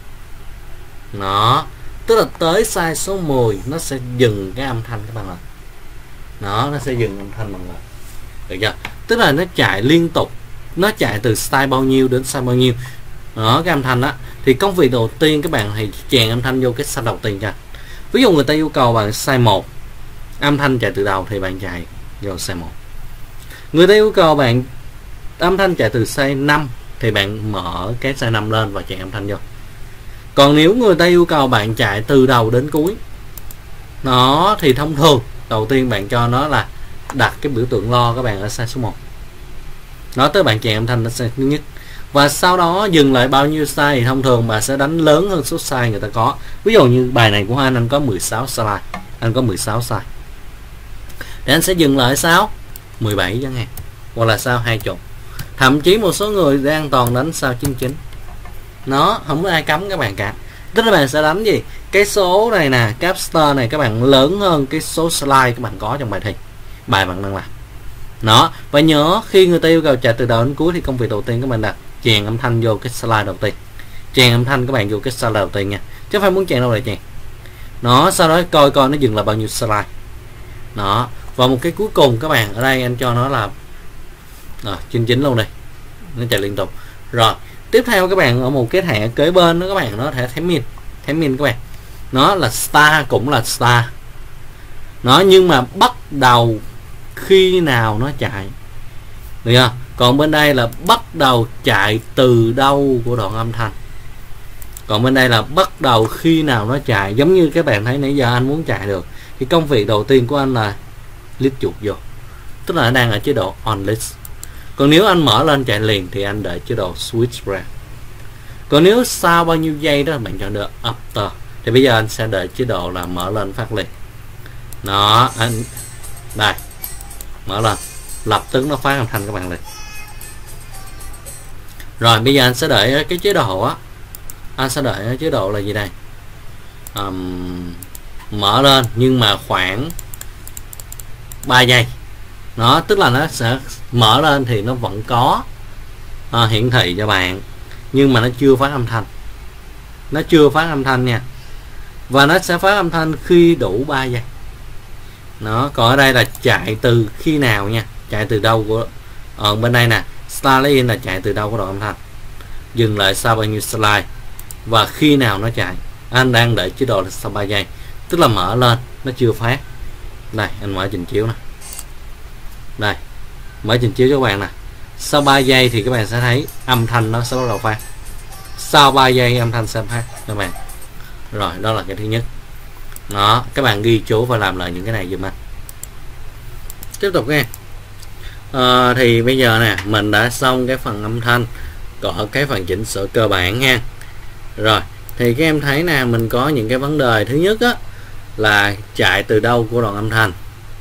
Nó tức là tới size số 10 nó sẽ dừng cái âm thanh các bạn ạ. Nó sẽ dừng âm thanh bằng lại. Được chưa? Tức là nó chạy liên tục, nó chạy từ size bao nhiêu đến size bao nhiêu. Đó, cái âm thanh đó thì công việc đầu tiên các bạn hãy chèn âm thanh vô cái size đầu tiên cho. Ví dụ người ta yêu cầu bạn size 1 âm thanh chạy từ đầu thì bạn chạy vô size 1. Người ta yêu cầu bạn âm thanh chạy từ size 5 thì bạn mở cái size 5 lên và chèn âm thanh vô. Còn nếu người ta yêu cầu bạn chạy từ đầu đến cuối nó thì thông thường đầu tiên bạn cho nó là đặt cái biểu tượng lo các bạn ở size số 1. Nó tới bạn chèn âm thanh nó size thứ nhất. Và sau đó dừng lại bao nhiêu size thì thông thường bạn sẽ đánh lớn hơn số size người ta có. Ví dụ như bài này của anh có 16 slide, anh có 16 size. Để anh sẽ dừng lại sao 17 chẳng hạn, hoặc là sao 20. Thậm chí một số người đang toàn đánh sao 99. Nó không có ai cấm các bạn cả. Tức là bạn sẽ đánh gì? Cái số này nè, capster này các bạn lớn hơn cái số slide các bạn có trong bài thi, bài bạn đang làm. Nó và nhớ khi người ta yêu cầu chạy từ đầu đến cuối thì công việc đầu tiên các bạn đặt chèn âm thanh vô cái slide đầu tiên. Chèn âm thanh các bạn vô cái slide đầu tiên nha, chứ không phải muốn chèn đâu lại chèn. Nó sau đó coi nó dừng là bao nhiêu slide. Nó và một cái cuối cùng các bạn ở đây anh cho nó là 99 luôn đây, nó chạy liên tục. Rồi tiếp theo các bạn ở một cái thẻ kế bên đó các bạn, nó thẻ thẻ min các bạn, nó là star, cũng là star. Nó nhưng mà bắt đầu khi nào nó chạy, được chưa? Còn bên đây là bắt đầu chạy từ đâu của đoạn âm thanh. Còn bên đây là bắt đầu khi nào nó chạy. Giống như các bạn thấy nãy giờ anh muốn chạy được thì công việc đầu tiên của anh là click chuột vô, tức là đang ở chế độ on list. Còn nếu anh mở lên chạy liền thì anh đợi chế độ switch ra. Còn nếu sau bao nhiêu giây đó bạn chọn được after thì bây giờ anh sẽ đợi chế độ là mở lên phát liền. Nó anh đây mở lên lập tức nó phát âm thanh các bạn liền. Rồi bây giờ anh sẽ đợi cái chế độ á, anh sẽ đợi chế độ là gì đây, mở lên nhưng mà khoảng 3 giây. Nó tức là nó sẽ mở lên thì nó vẫn có hiển thị cho bạn nhưng mà nó chưa phát âm thanh, nó chưa phát âm thanh nha, và nó sẽ phát âm thanh khi đủ 3 giây. Nó còn ở đây là chạy từ khi nào nha, chạy từ đâu của bên đây nè, start in là chạy từ đâu của đoạn âm thanh, dừng lại sau bao nhiêu slide và khi nào nó chạy. Anh đang đợi chế độ là sau 3 giây, tức là mở lên nó chưa phát. Đây anh mở trình chiếu nè, đây mở trình chiếu cho các bạn nè, Sau 3 giây thì các bạn sẽ thấy âm thanh nó sẽ bắt đầu phát. Sau 3 giây âm thanh sẽ phát các bạn. Rồi, đó là cái thứ nhất. Đó, các bạn ghi chú và làm lại những cái này giùm anh. Tiếp tục nha. Thì bây giờ nè, mình đã xong cái phần âm thanh, có cái phần chỉnh sửa cơ bản nha. Rồi, thì các em thấy nè, mình có những cái vấn đề. Thứ nhất á là chạy từ đâu của đoạn âm thanh.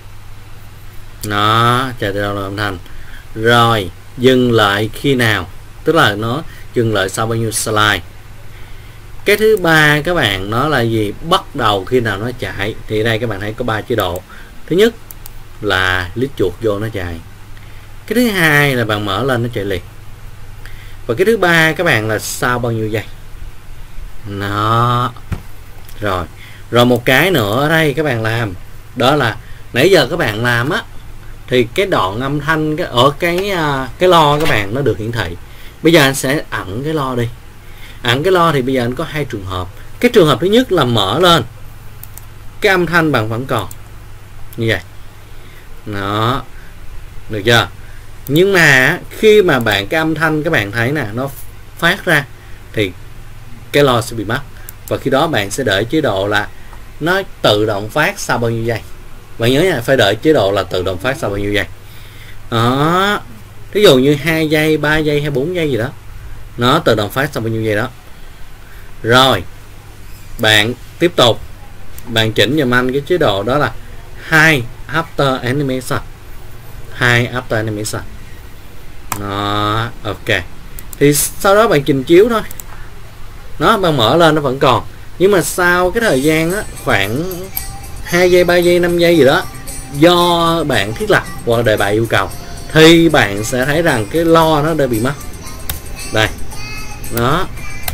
Nó chạy từ đâu đoạn âm thanh. Rồi, dừng lại khi nào, tức là nó dừng lại sau bao nhiêu slide. Cái thứ ba các bạn, nó là gì? Bắt đầu khi nào nó chạy. Thì đây các bạn thấy có 3 chế độ. Thứ nhất là lít chuột vô nó chạy. Cái thứ hai là bạn mở lên nó chạy liền. Và cái thứ ba các bạn là sau bao nhiêu giây. Đó. Rồi một cái nữa ở đây các bạn làm, đó là nãy giờ các bạn làm á, thì cái đoạn âm thanh ở cái lo các bạn nó được hiển thị. Bây giờ anh sẽ ẩn cái lo đi. Ẩn cái lo thì bây giờ anh có hai trường hợp. Cái trường hợp thứ nhất là mở lên, cái âm thanh bạn vẫn còn như vậy. Đó. Được chưa? Nhưng mà khi mà cái âm thanh các bạn thấy nè, nó phát ra thì cái lo sẽ bị mất. Và khi đó bạn sẽ đợi chế độ là nó tự động phát sau bao nhiêu giây. Bạn nhớ nha, phải đợi chế độ là tự động phát sau bao nhiêu giây. Đó. Ví dụ như 2 giây, 3 giây hay 4 giây gì đó. Nó tự động phát sau bao nhiêu giây đó. Rồi, bạn tiếp tục bạn chỉnh giùm anh cái chế độ đó là high after animation. High after animation. Đó, ok. Thì sau đó bạn trình chiếu thôi. Nó bạn mở lên nó vẫn còn. Nhưng mà sau cái thời gian á, khoảng 2 giây, 3 giây, 5 giây gì đó, do bạn thiết lập hoặc đề bài yêu cầu, thì bạn sẽ thấy rằng cái lo nó đã bị mất. Đây. Đó.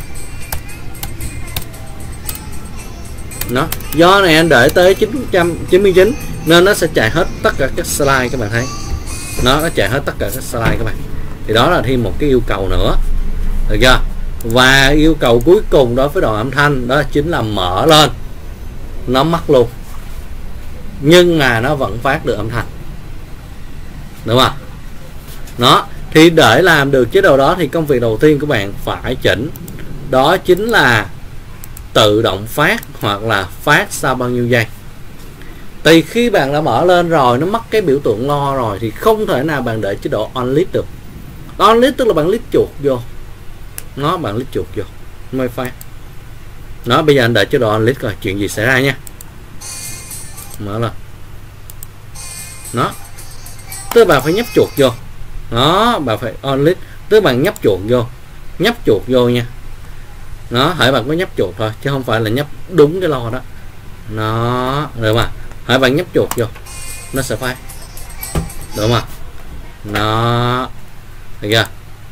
Nó do này anh để tới 999 nên nó sẽ chạy hết tất cả các slide các bạn thấy. Nó chạy hết tất cả các slide các bạn. Thì đó là thêm một cái yêu cầu nữa. Được chưa? Và yêu cầu cuối cùng đối với đoạn âm thanh đó chính là mở lên nó mất luôn, nhưng mà nó vẫn phát được âm thanh. Đúng không? Nó thì để làm được chế độ đó thì công việc đầu tiên của bạn phải chỉnh, đó chính là tự động phát hoặc là phát sau bao nhiêu giây. Thì khi bạn đã mở lên rồi, nó mất cái biểu tượng lo rồi, thì không thể nào bạn để chế độ on list được. On list tức là bạn list chuột vô. Nó bạn list chuột vô mới phát. Nó bây giờ anh để chế độ on list coi chuyện gì xảy ra nha. Mở lên. Nó tức là bạn phải nhấp chuột vô. Đó, bạn phải on list, tức là bạn nhấp chuột vô. Nhấp chuột vô nha. Nó hãy bạn có nhấp chuột thôi, chứ không phải là nhấp đúng cái lo đó. Nó được mà. Hãy bạn nhấp chuột vô, nó sẽ phát. Được mà. Nó được chưa?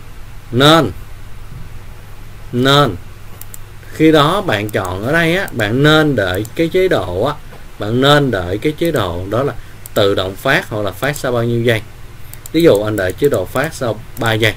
Nên khi đó bạn chọn ở đây á, bạn nên đợi cái chế độ á, bạn nên đợi cái chế độ đó là tự động phát hoặc là phát sau bao nhiêu giây. Ví dụ anh đợi chế độ phát sau 3 giây.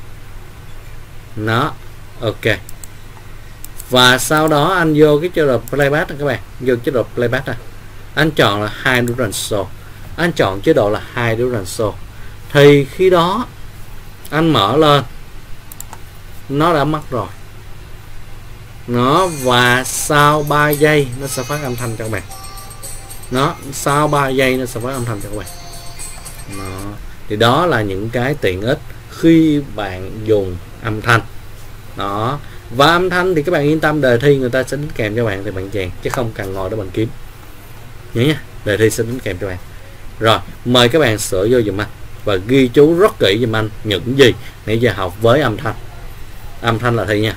Nó ok. Và sau đó anh vô cái chế độ playback các bạn, vô chế độ playback này. Anh chọn là high duration show. Anh chọn chế độ là high duration show. Thì khi đó anh mở lên nó đã mất rồi. Nó và sau 3 giây nó sẽ phát âm thanh cho các bạn. Nó sau 3 giây nó sẽ phát âm thanh cho các bạn. Nó. Thì đó là những cái tiện ích khi bạn dùng âm thanh. Đó. Và âm thanh thì các bạn yên tâm, đề thi người ta sẽ đính kèm cho bạn thì bạn chèn, chứ không cần ngồi đó bạn kiếm. Nhớ nha, đề thi sẽ đính kèm cho bạn. Rồi, mời các bạn sửa vô dùm anh và ghi chú rất kỹ dùm anh những gì nãy giờ học với âm thanh. Âm thanh là thi nha.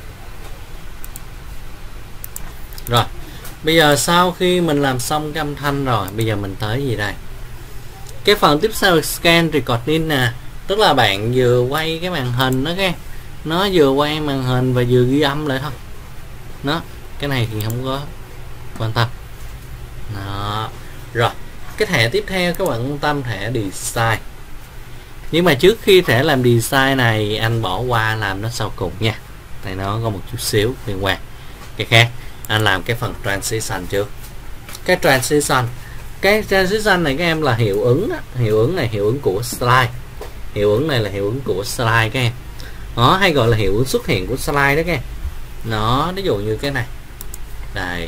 Rồi, bây giờ sau khi mình làm xong cái âm thanh rồi, bây giờ mình tới gì đây? Cái phần tiếp theo là scan recording nè. Tức là bạn vừa quay cái màn hình đó các. Nó vừa quay màn hình và vừa ghi âm lại thôi. Nó, cái này thì không có quan tâm. Đó. Rồi, cái thẻ tiếp theo các bạn quan tâm thẻ design. Nhưng mà trước khi thẻ làm design này anh bỏ qua làm nó sau cùng nha. Tại nó có một chút xíu liên quan. Cái khác, anh làm cái phần transition trước. Cái transition này các em là hiệu ứng đó. Hiệu ứng này hiệu ứng của slide. Hiệu ứng này là hiệu ứng của slide các em. Đó, hay gọi là hiệu ứng xuất hiện của slide đó các em. Nó ví dụ như cái này. Đây.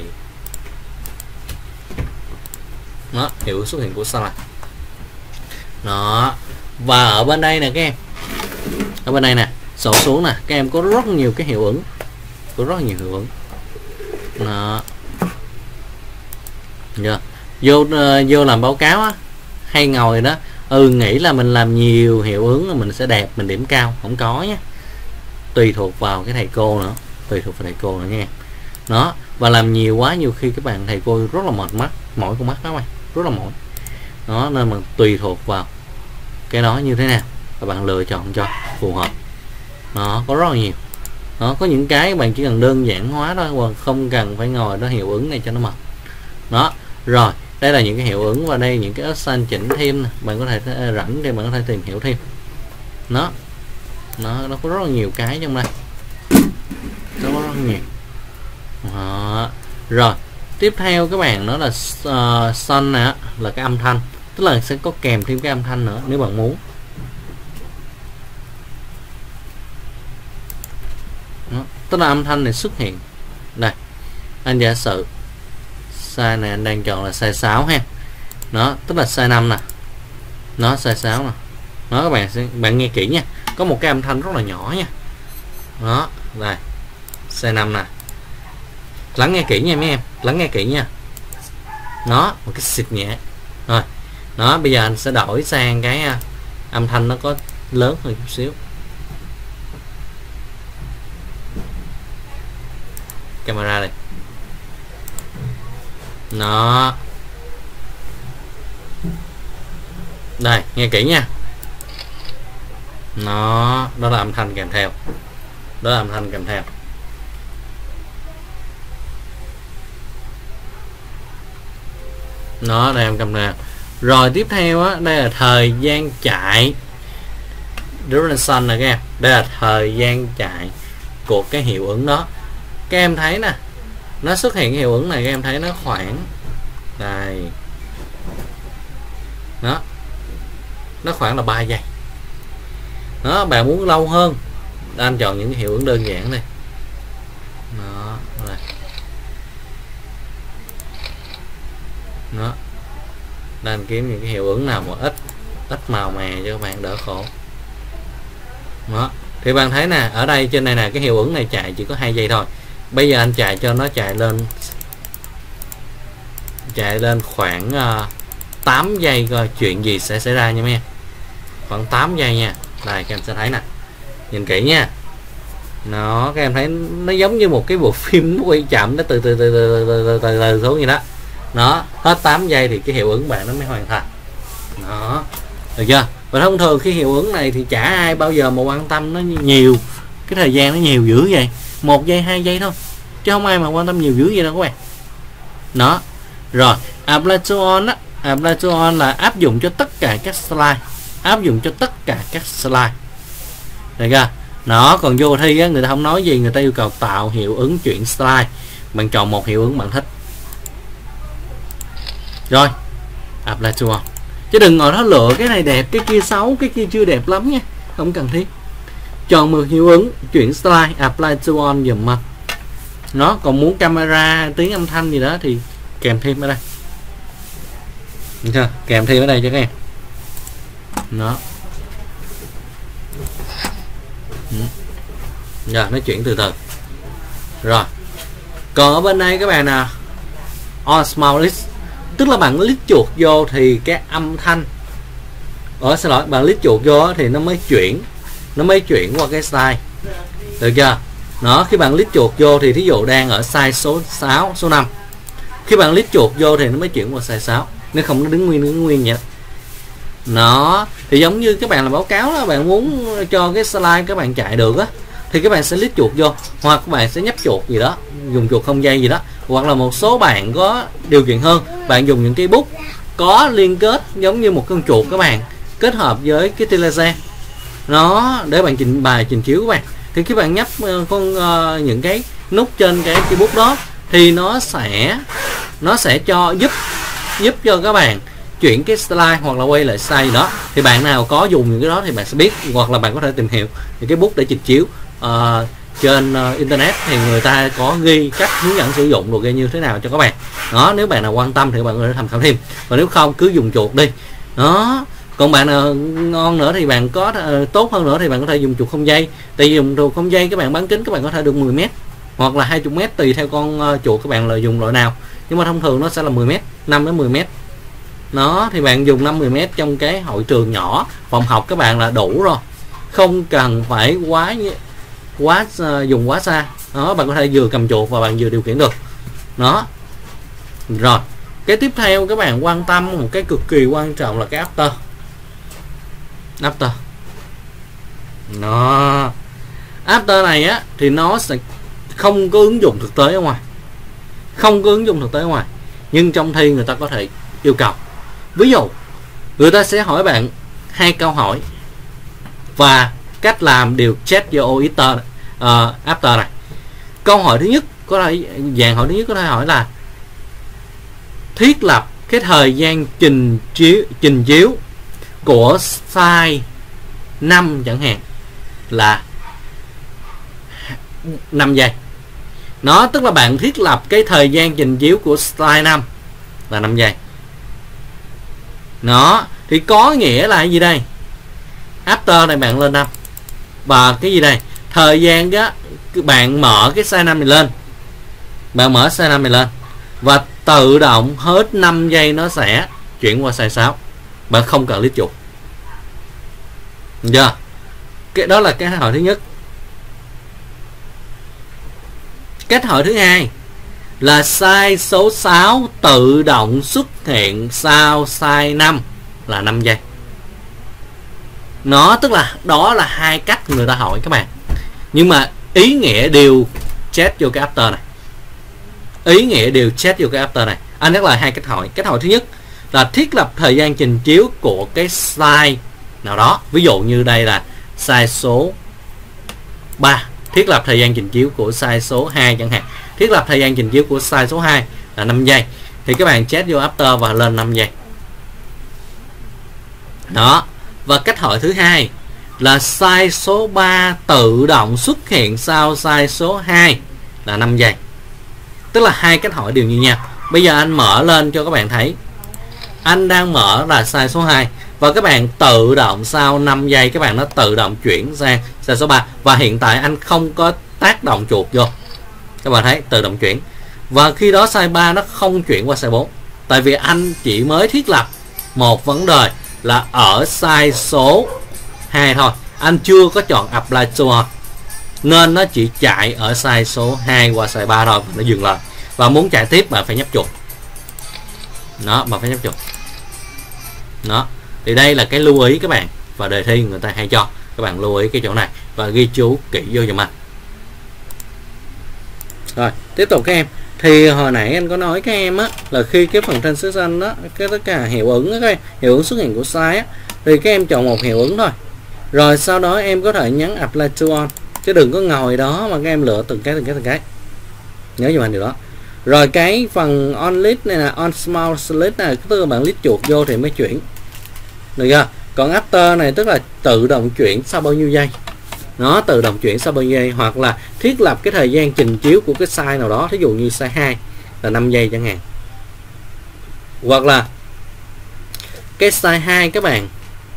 Đó, hiệu ứng xuất hiện của slide. Đó. Và ở bên đây nè các em. Ở bên đây nè, sổ xuống nè, các em có rất nhiều cái hiệu ứng. Có rất nhiều hiệu ứng. Đó. Yeah. Vô làm báo cáo á, hay ngồi đó nghĩ là mình làm nhiều hiệu ứng là mình sẽ đẹp, mình điểm cao. Không có nhé, tùy thuộc vào cái thầy cô nữa, tùy thuộc vào thầy cô nữa nha. Đó, và làm nhiều quá nhiều khi các bạn thầy cô rất là mệt mắt, mỏi con mắt đó mày, rất là mỏi. Đó, nên mà tùy thuộc vào cái đó như thế nào các bạn lựa chọn cho phù hợp. Nó có rất là nhiều. Đó, có những cái bạn chỉ cần đơn giản hóa thôi, và không cần phải ngồi đó hiệu ứng này cho nó mệt. Đó, rồi đây là những cái hiệu ứng, và đây những cái option chỉnh thêm này. Bạn có thể rảnh thì bạn có thể tìm hiểu thêm. Nó có rất là nhiều cái trong đây, nó có rất nhiều. Đó. Rồi tiếp theo các bạn đó là sound nè, là cái âm thanh, tức là sẽ có kèm thêm cái âm thanh nữa nếu bạn muốn. Đó. Tức là âm thanh này xuất hiện đây. Anh giả sử size này anh đang chọn là size 6 ha. Đó, tức là size 5 nè. Nó size 6 nè. Đó, bạn nghe kỹ nha. Có một cái âm thanh rất là nhỏ nha. Đó, đây. Size 5 nè. Lắng nghe kỹ nha mấy em, lắng nghe kỹ nha. Nó một cái xịt nhẹ. Rồi. Đó, bây giờ anh sẽ đổi sang cái âm thanh nó có lớn hơn chút xíu. Camera đây. Nó. Đây, nghe kỹ nha. Đó là âm thanh kèm theo. Đó là âm thanh kèm theo. Nó đây em cầm nè. Rồi tiếp theo á, đây là thời gian chạy duration nè các em. Đây là thời gian chạy của cái hiệu ứng đó. Các em thấy nè, nó xuất hiện cái hiệu ứng này, các em thấy nó khoảng đây. Đó. Nó khoảng là 3 giây. Đó, bạn muốn lâu hơn, anh chọn những cái hiệu ứng đơn giản đây. Đó, đây. Đó. Đang kiếm những cái hiệu ứng nào mà ít màu mè cho các bạn đỡ khổ. Đó. Thì bạn thấy nè, ở đây trên này nè, cái hiệu ứng này chạy chỉ có 2 giây thôi. Bây giờ anh chạy cho nó chạy lên khoảng 8 giây coi chuyện gì sẽ xảy ra nha mấy em. Khoảng 8 giây nha. Đây các em sẽ thấy nè. Nhìn kỹ nha. Nó các em thấy nó giống như một cái bộ phim quay chậm, nó từ từ xuống vậy đó. Nó hết 8 giây thì cái hiệu ứng bạn nó mới hoàn thành. Đó. Được chưa? Và thông thường khi hiệu ứng này thì chả ai bao giờ mà quan tâm nó nhiều, cái thời gian nó nhiều dữ vậy. 1 giây 2 giây thôi, chứ không ai mà quan tâm nhiều dữ vậy đâu các bạn. Đó. Rồi apply to on á, apply to on là áp dụng cho tất cả các slide, áp dụng cho tất cả các slide. Được chưa? Nó còn vô thi á, người ta không nói gì, người ta yêu cầu tạo hiệu ứng chuyển slide. Bạn chọn một hiệu ứng bạn thích. Rồi apply to on, chứ đừng ngồi đó lựa cái này đẹp, cái kia xấu, cái kia chưa đẹp lắm nha, không cần thiết. Chọn một hiệu ứng chuyển slide, apply to on dùm anh. Nó còn muốn camera, tiếng âm thanh gì đó thì kèm thêm ở đây. Được chưa? Kèm thêm ở đây cho các em. Nó. Rồi nó chuyển từ từ. Rồi. Còn ở bên đây các bạn nào, on small list, tức là bạn lít chuột vô thì cái âm thanh, xin lỗi, bạn lít chuột vô thì nó mới chuyển qua cái size. Được chưa? Nó khi bạn lít chuột vô thì thí dụ đang ở size số 6, số 5. Khi bạn lít chuột vô thì nó mới chuyển qua size 6. Nếu không nó đứng nguyên vậy. Nó thì giống như các bạn làm báo cáo đó, bạn muốn cho cái slide các bạn chạy được á, thì các bạn sẽ lít chuột vô, hoặc các bạn sẽ nhấp chuột gì đó, dùng chuột không dây gì đó, hoặc là một số bạn có điều kiện hơn, bạn dùng những cái bút có liên kết giống như một con chuột các bạn, kết hợp với cái tia laser nó để bạn trình chiếu các bạn. Thì các bạn nhấp những cái nút trên cái bút đó thì nó sẽ cho giúp cho các bạn chuyển cái slide hoặc là quay lại slide gì đó, thì bạn nào có dùng những cái đó thì bạn sẽ biết, hoặc là bạn có thể tìm hiểu những cái bút để trình chiếu trên internet, thì người ta có ghi cách hướng dẫn sử dụng đồ ghi như thế nào cho các bạn đó. Nếu bạn nào quan tâm thì bạn có thể tham khảo thêm, và nếu không cứ dùng chuột đi đó. Còn bạn nào ngon nữa thì bạn có tốt hơn nữa thì bạn có thể dùng chuột không dây. Tại vì dùng chuột không dây các bạn bán kính các bạn có thể được 10m hoặc là 20m tùy theo con chuột các bạn là dùng loại nào, nhưng mà thông thường nó sẽ là 10m, 5 đến 10m đó. Thì bạn dùng 5-10m trong cái hội trường nhỏ phòng học các bạn là đủ rồi, không cần phải dùng quá xa đó. Bạn có thể vừa cầm chuột và bạn vừa điều khiển được đó. Rồi cái tiếp theo các bạn quan tâm một cái cực kỳ quan trọng là cái after nó. After này á thì nó sẽ không có ứng dụng thực tế ở ngoài, nhưng trong thi người ta có thể yêu cầu. Ví dụ người ta sẽ hỏi bạn 2 câu hỏi và cách làm đều check vô after này. Câu hỏi thứ nhất có thể dạng hỏi thứ nhất có thể hỏi là thiết lập cái thời gian trình chiếu của slide 5 chẳng hạn là 5 giây. Nó tức là bạn thiết lập cái thời gian trình chiếu của slide 5 là 5 giây. Nó thì có nghĩa là gì đây? After này bạn lên 5. Và cái gì đây? Thời gian đó bạn mở cái slide 5 này lên. Bạn mở slide 5 này lên và tự động hết 5 giây nó sẽ chuyển qua slide 6. Bạn không cần click chuột. Giờ cái đó là cái hỏi thứ nhất. Cách hỏi thứ hai là slide số 6 tự động xuất hiện sau slide 5 là 5 giây. Nó tức là đó là 2 cách người ta hỏi các bạn, nhưng mà ý nghĩa đều check vô cái after này. Anh nhắc lại 2 cách hỏi. Cách hỏi thứ nhất là thiết lập thời gian trình chiếu của cái slide nào đó. Ví dụ như đây là slide số 3, thiết lập thời gian trình chiếu của slide số 2 chẳng hạn. Thiết lập thời gian trình chiếu của slide số 2 là 5 giây. Thì các bạn check vô after và lên 5 giây. Đó. Và cách hỏi thứ hai là slide số 3 tự động xuất hiện sau slide số 2 là 5 giây. Tức là 2 cách hỏi đều như nhau. Bây giờ anh mở lên cho các bạn thấy. Anh đang mở là slide số 2 và các bạn tự động sau 5 giây các bạn nó tự động chuyển sang slide số 3, và hiện tại anh không có tác động chuột vô. Các bạn thấy tự động chuyển. Và khi đó slide 3 nó không chuyển qua slide 4. Tại vì anh chỉ mới thiết lập một vấn đề là ở slide số 2 thôi. Anh chưa có chọn apply to, nên nó chỉ chạy ở slide số 2 qua slide 3 thôi, nó dừng lại. Và muốn chạy tiếp bạn phải nhấp chuột. Đó, bạn phải nhấp chuột. Đó. Thì đây là cái lưu ý các bạn, và đề thi người ta hay cho các bạn lưu ý cái chỗ này và ghi chú kỹ vô giùm anh. Rồi, tiếp tục các em. Thì hồi nãy anh có nói các em á là khi cái phần transition đó, cái tất cả hiệu ứng đó các em, hiệu ứng xuất hiện của slide á, thì các em chọn một hiệu ứng thôi. Rồi sau đó em có thể nhấn apply to on, chứ đừng có ngồi đó mà các em lựa từng cái. Nhớ giùm anh điều đó. Rồi cái phần on list này là on small list này, tức là bạn list chuột vô thì mới chuyển. Được chưa? Còn after này tức là tự động chuyển sau bao nhiêu giây. Nó tự động chuyển sau bao nhiêu giây, hoặc là thiết lập cái thời gian trình chiếu của cái size nào đó, thí dụ như size 2 là 5 giây chẳng hạn. Hoặc là cái size 2 các bạn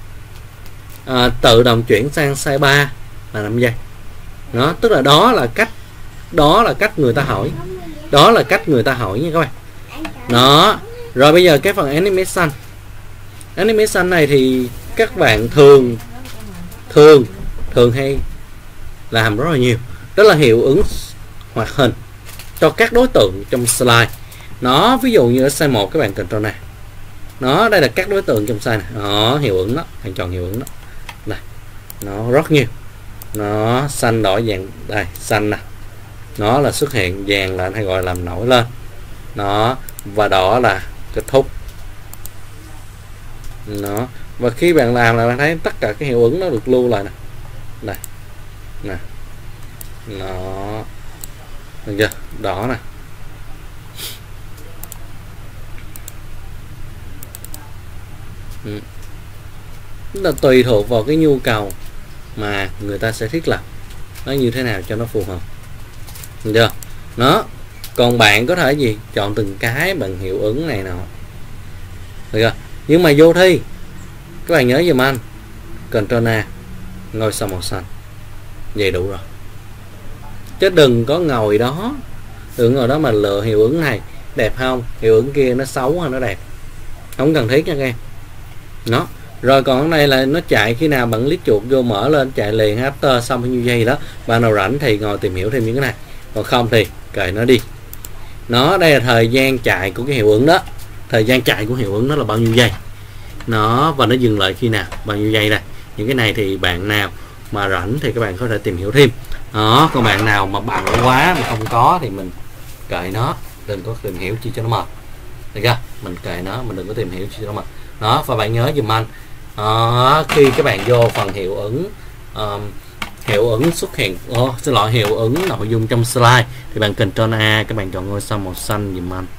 tự động chuyển sang size 3 là 5 giây. Đó, tức là đó là cách người ta hỏi. Đó là cách người ta hỏi nha các bạn. Đó. Rồi bây giờ cái phần animation. Animation này thì các bạn thường hay làm rất là nhiều. Đó là hiệu ứng hoạt hình cho các đối tượng trong slide. Nó ví dụ như ở slide 1 các bạn control này. Nó đây là các đối tượng trong slide này. Đó, hiệu ứng đó, bạn chọn hiệu ứng đó. Này. Nó rất nhiều. Nó xanh đỏ vàng đây, xanh nè. Nó là xuất hiện, vàng là hay gọi là làm nổi lên. Nó và đỏ là kết thúc. Nó và khi bạn làm là bạn thấy tất cả cái hiệu ứng nó được lưu lại nè. Này. Nè. Nó được chưa? Đỏ nè. Tức là tùy thuộc vào cái nhu cầu mà người ta sẽ thiết lập nó như thế nào cho nó phù hợp. Được chưa? Nó còn bạn có thể gì chọn từng cái bằng hiệu ứng này nọ, được chưa? Nhưng mà vô thi các bạn nhớ giùm anh Ctrl A ngôi sao màu xanh, vậy đủ rồi, chứ đừng có ngồi đó mà lựa hiệu ứng này đẹp không, hiệu ứng kia nó xấu hay nó đẹp, không cần thiết nha các em. Nó rồi còn cái này là nó chạy khi nào bạn click chuột vô mở lên chạy liền after xong bao nhiêu giây đó. Bạn nào rảnh thì ngồi tìm hiểu thêm những cái này, còn không thì kệ nó đi. Nó đây là thời gian chạy của cái hiệu ứng đó, thời gian chạy của hiệu ứng đó là bao nhiêu giây nó, và nó dừng lại khi nào bao nhiêu giây đây. Những cái này thì bạn nào mà rảnh thì các bạn có thể tìm hiểu thêm đó, còn bạn nào mà bận quá mà không có thì mình kệ nó, đừng có tìm hiểu chi cho nó mệt, được chưa? Mình kệ nó, mình đừng có tìm hiểu chi cho nó mệt đó. Và bạn nhớ giùm anh khi các bạn vô phần hiệu ứng xuất hiện xin lỗi, hiệu ứng nội dung trong slide thì bạn Ctrl A, các bạn chọn ngôi sao màu xanh giùm anh,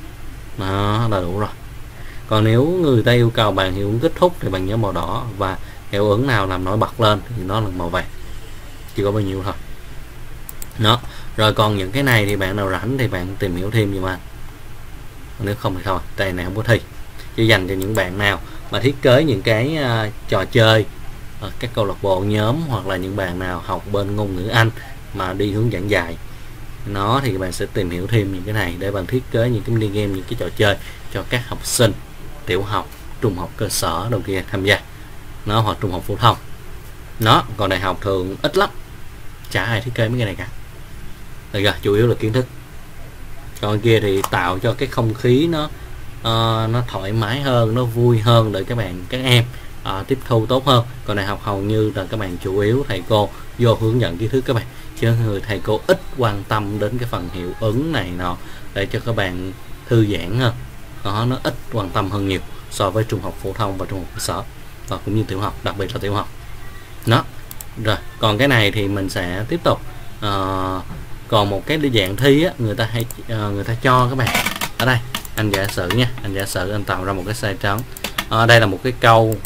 đó là đủ rồi. Còn nếu người ta yêu cầu bạn hiệu ứng kết thúc thì bạn nhớ màu đỏ, và hiệu ứng nào làm nổi bật lên thì nó là màu vàng, chỉ có bao nhiêu thôi. Đó, rồi còn những cái này thì bạn nào rảnh thì bạn tìm hiểu thêm giùm anh, nếu không thì thôi, đây này không có thi, chỉ dành cho những bạn nào mà thiết kế những cái trò chơi, các câu lạc bộ nhóm, hoặc là những bạn nào học bên ngôn ngữ Anh mà đi hướng dẫn dài nó, thì các bạn sẽ tìm hiểu thêm những cái này để bạn thiết kế những cái mini game, những cái trò chơi cho các học sinh tiểu học, trung học cơ sở đầu kia tham gia nó, hoặc trung học phổ thông nó. Còn đại học thường ít lắm, chả ai thiết kế mấy cái này cả, được chưa? Chủ yếu là kiến thức. Còn kia thì tạo cho cái không khí nó thoải mái hơn, nó vui hơn để các em tiếp thu tốt hơn. Còn đại học hầu như là các bạn chủ yếu thầy cô vô hướng dẫn kiến thức các bạn, chứ người thầy cô ít quan tâm đến cái phần hiệu ứng này nọ để cho các bạn thư giãn hơn. Nó ít quan tâm hơn nhiều so với trung học phổ thông và trung học cơ sở, và cũng như tiểu học, đặc biệt là tiểu học. Đó. Rồi, còn cái này thì mình sẽ tiếp tục. Còn một cái dạng thi á, người ta cho các bạn ở đây, anh giả sử nha, anh tạo ra một cái size trắng. Đây là một cái câu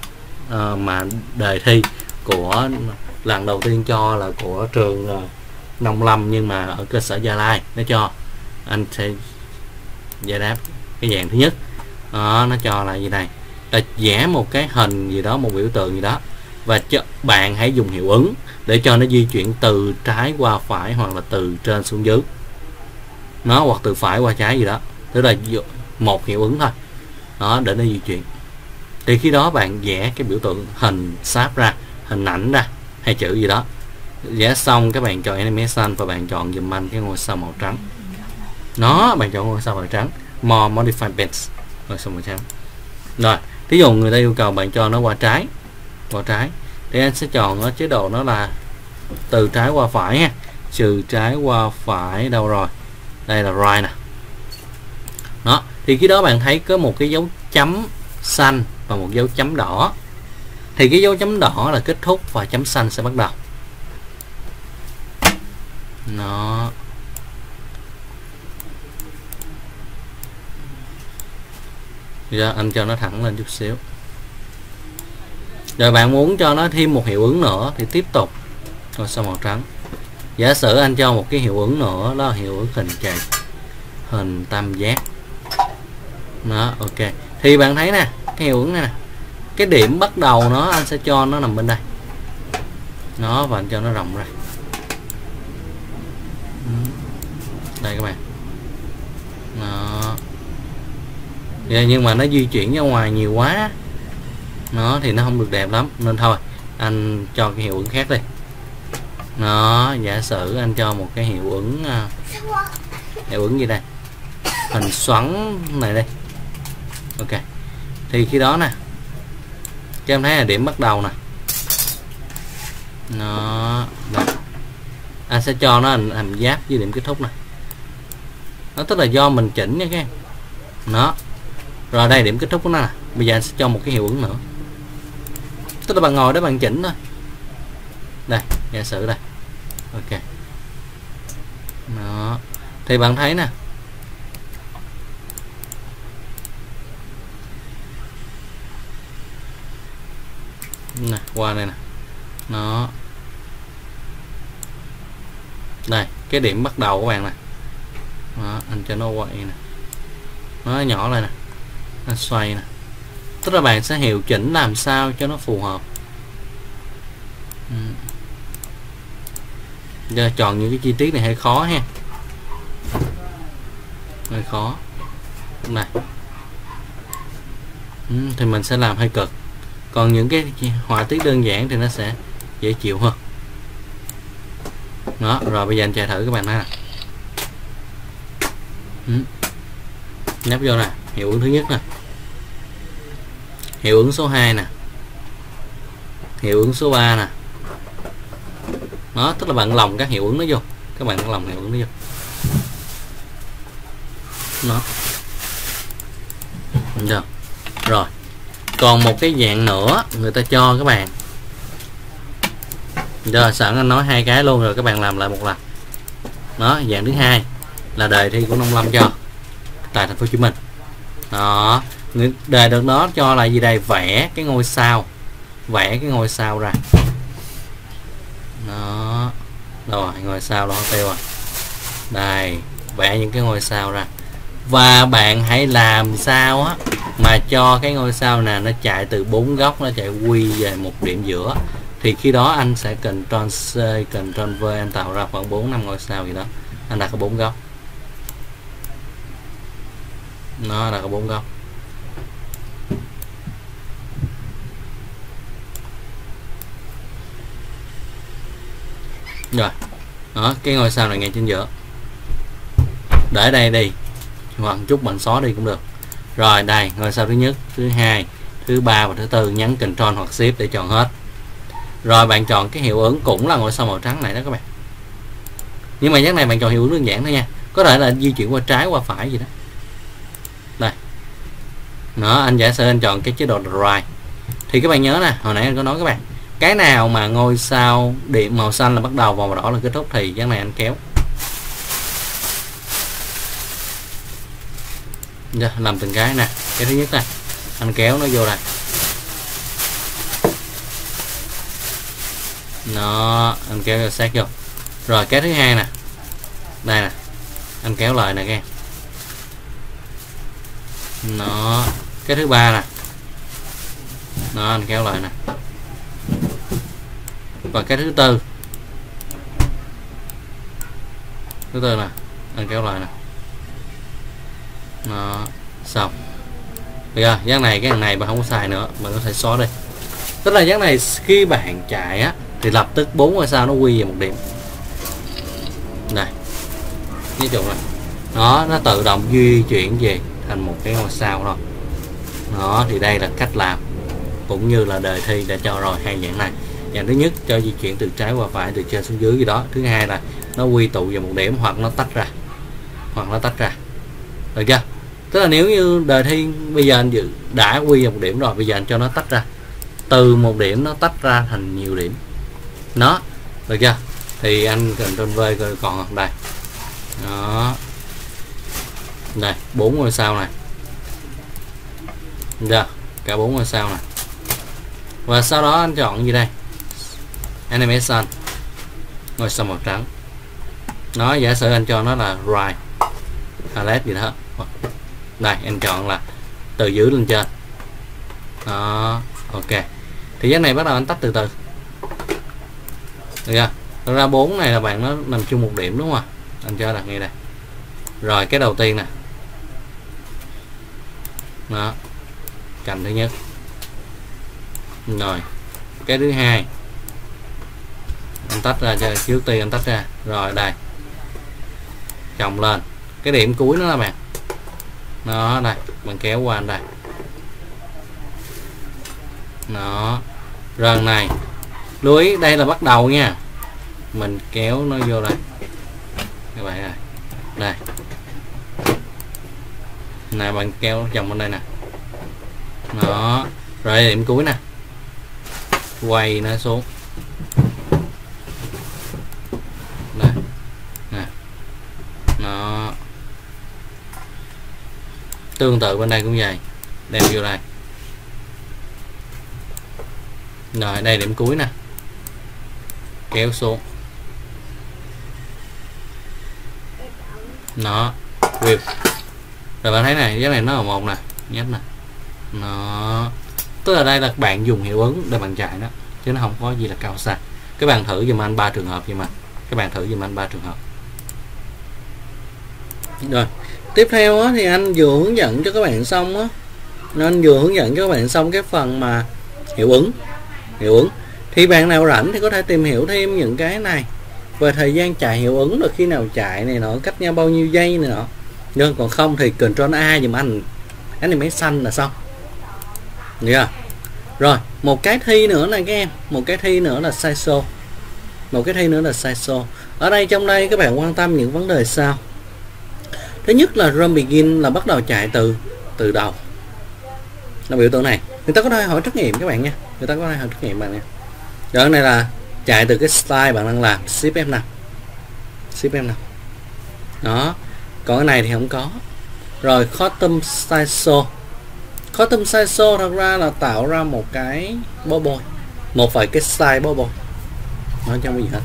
mà đề thi của lần đầu tiên cho là của trường Nông Lâm, nhưng mà ở cơ sở Gia Lai nó cho. Anh sẽ giải đáp cái dạng thứ nhất. Nó cho là gì này, là vẽ một cái hình gì đó, một biểu tượng gì đó, và bạn hãy dùng hiệu ứng để cho nó di chuyển từ trái qua phải, hoặc là từ trên xuống dưới nó, hoặc từ phải qua trái gì đó, tức là một hiệu ứng thôi đó để nó di chuyển. Thì khi đó bạn vẽ cái biểu tượng hình sáp ra, hình ảnh ra, hay chữ gì đó, vẽ xong các bạn chọn animation và bạn chọn dùm anh cái ngôi sao màu trắng. Bạn chọn ngôi sao màu trắng, more modify bits, ngôi sao màu trắng. Rồi, ví dụ người ta yêu cầu bạn cho nó qua trái, thì anh sẽ chọn ở chế độ nó là từ trái qua phải ha, trừ trái qua phải đâu rồi, đây là right nè. Đó, thì khi đó bạn thấy có một cái dấu chấm xanh và một dấu chấm đỏ, thì cái dấu chấm đỏ là kết thúc và chấm xanh sẽ bắt đầu. Nó giờ anh cho nó thẳng lên chút xíu. Rồi bạn muốn cho nó thêm một hiệu ứng nữa thì tiếp tục ngôi sao màu trắng. Giả sử anh cho một cái hiệu ứng nữa, đó là hiệu ứng hình chày, hình tam giác. Đó, ok. Thì bạn thấy nè, cái hiệu ứng này nè, cái điểm bắt đầu nó anh sẽ cho nó nằm bên đây. Nó, và anh cho nó rộng ra. Đây các bạn. Đó. Nhưng mà nó di chuyển ra ngoài nhiều quá, nó thì nó không được đẹp lắm, nên thôi anh cho cái hiệu ứng khác đi. Nó giả sử anh cho một cái hiệu ứng gì đây, hình xoắn này đây. Ok, thì khi đó nè cho em thấy là điểm bắt đầu nè, nó đây. Anh sẽ cho nó hình giáp với điểm kết thúc này. Nó tức là do mình chỉnh nha các em. Nó rồi đây điểm kết thúc của nó nè. Bây giờ anh sẽ cho một cái hiệu ứng nữa, tức là bạn ngồi đó bạn chỉnh thôi. Đây, giả sử đây. Ok. Đó. Thì bạn thấy nè, nè, qua đây nè, nó đây cái điểm bắt đầu của bạn nè, đó, anh cho nó quay nè, nó nhỏ lại nè, nó xoay nè, tức là bạn sẽ hiệu chỉnh làm sao cho nó phù hợp. Giờ chọn những cái chi tiết này hơi khó ha, hơi khó này. Thì mình sẽ làm hơi cực, còn những cái họa tiết đơn giản thì nó sẽ dễ chịu hơn. Đó, rồi bây giờ anh chạy thử các bạn thấy nè. Nhấp vô nè, hiệu ứng thứ nhất nè, hiệu ứng số 2 nè, hiệu ứng số 3 nè. Đó, tức là bạn lồng các hiệu ứng nó vô, các bạn lồng hiệu ứng nó vô. Đó. Được. Rồi. Còn một cái dạng nữa người ta cho các bạn. Rồi sẵn anh nói hai cái luôn rồi các bạn làm lại một lần. Đó, dạng thứ hai là đề thi của Nông Lâm cho tại thành phố Hồ Chí Minh. Đó, đề được đó cho là gì đây? Vẽ cái ngôi sao. Vẽ cái ngôi sao ra. Đó. Rồi, ngôi sao đó tiêu rồi. Đây, vẽ những cái ngôi sao ra. Và bạn hãy làm sao á mà cho cái ngôi sao này nó chạy từ 4 góc, nó chạy quy về một điểm giữa. Thì khi đó anh sẽ Ctrl C, Ctrl V, anh tạo ra khoảng 4-5 ngôi sao gì đó. Anh đặt có 4 góc. Nó đặt có 4 góc. Rồi. Đó, cái ngôi sao này ngay trên giữa. Để đây đi. Hoặc chút bạn xóa đi cũng được. Rồi đây, ngôi sao thứ nhất, thứ hai, thứ ba và thứ tư, nhấn Ctrl hoặc Shift để chọn hết. Rồi bạn chọn cái hiệu ứng cũng là ngôi sao màu trắng này đó các bạn. Nhưng mà cái này bạn chọn hiệu ứng đơn giản thôi nha. Có thể là di chuyển qua trái qua phải gì đó. Đây. Đó, anh giả sử anh chọn cái chế độ Drive. Thì các bạn nhớ nè, hồi nãy anh có nói các bạn, cái nào mà ngôi sao điểm màu xanh là bắt đầu và màu đỏ là kết thúc thì cái này anh kéo. Giờ làm từng cái nè. Cái thứ nhất nè, anh kéo nó vô đây. Nó anh kéo sát vô. Rồi cái thứ hai nè, đây nè, anh kéo lại nè các em. Nó cái thứ ba nè, nó anh kéo lại nè. Và cái thứ tư, nè, anh kéo lại nè. Nó xong. Bây giờ dáng này, cái thằng này bạn không có xài nữa, bạn có thể xóa đi. Tức là dáng này khi bạn chạy á thì lập tức 4 ngôi sao nó quy về một điểm. Đây, ví dụ này, nó tự động di chuyển về thành một cái ngôi sao thôi. Đó, thì đây là cách làm cũng như là đề thi đã cho rồi hai dạng này. Dạng thứ nhất cho di chuyển từ trái qua phải, từ trên xuống dưới gì đó. Thứ hai là nó quy tụ về một điểm hoặc nó tách ra, được chưa? Tức là nếu như đề thi bây giờ anh đã quy về một điểm rồi, bây giờ anh cho nó tách ra, từ một điểm nó tách ra thành nhiều điểm. Nó được chưa? Thì anh Ctrl V còn đây. Đó. Đây, 4 ngôi sao này. Được, cả 4 ngôi sao này. Và sau đó anh chọn gì đây? Animation. Ngôi sao màu trắng. Nó giả sử anh cho nó là right, highlight gì đó. Đây, anh chọn là từ dưới lên trên. Đó, ok. Thì cái này bắt đầu anh tách từ từ. Được chưa? Thật ra 4 này là bạn nó nằm chung một điểm đúng không ạ? Anh cho đặt ngay đây. Rồi cái đầu tiên nè. Đó. Cạnh thứ nhất. Rồi. Cái thứ hai. Anh tách ra cho trước tiên anh tách ra. Rồi đây. Chồng lên. Cái điểm cuối nó là bạn. Nó đây, bạn kéo qua đây. Nó. Rồi này. Lưu ý đây là bắt đầu nha. Mình kéo nó vô đây. Các bạn ơi. Đây. Này bạn kéo chồng bên đây nè. Đó. Rồi điểm cuối nè. Quay nó xuống. Đây. Nè. Nó. Tương tự bên đây cũng vậy. Đem vô đây. Rồi đây điểm cuối nè, kéo xuống nó view. Rồi bạn thấy này, cái này nó là một nè, nhấp nè, nó tức là đây là bạn dùng hiệu ứng để bạn chạy đó, chứ nó không có gì là cao xa. Các bạn thử giùm anh 3 trường hợp giùm anh, các bạn thử giùm anh 3 trường hợp. Rồi tiếp theo á, thì anh vừa hướng dẫn cho các bạn xong á, nên vừa hướng dẫn cho các bạn xong cái phần mà hiệu ứng thì bạn nào rảnh thì có thể tìm hiểu thêm những cái này về thời gian chạy hiệu ứng, rồi khi nào chạy này nọ, cách nhau bao nhiêu giây này nọ. Nhưng còn không thì Ctrl A giùm anh máy xanh là xong. Được chưa? Rồi một cái thi nữa này các em, một cái thi nữa là size show. Ở đây trong đây các bạn quan tâm những vấn đề sau. Thứ nhất là run begin là bắt đầu chạy từ đầu, là biểu tượng này. Người ta có thể hỏi trắc nghiệm các bạn nha, Rồi này là chạy từ cái style bạn đang làm, Shift F5 đó. Còn cái này thì không có. Rồi custom size show thật ra là tạo ra một cái bubble, một vài cái style bubble, nó trong cái gì hết.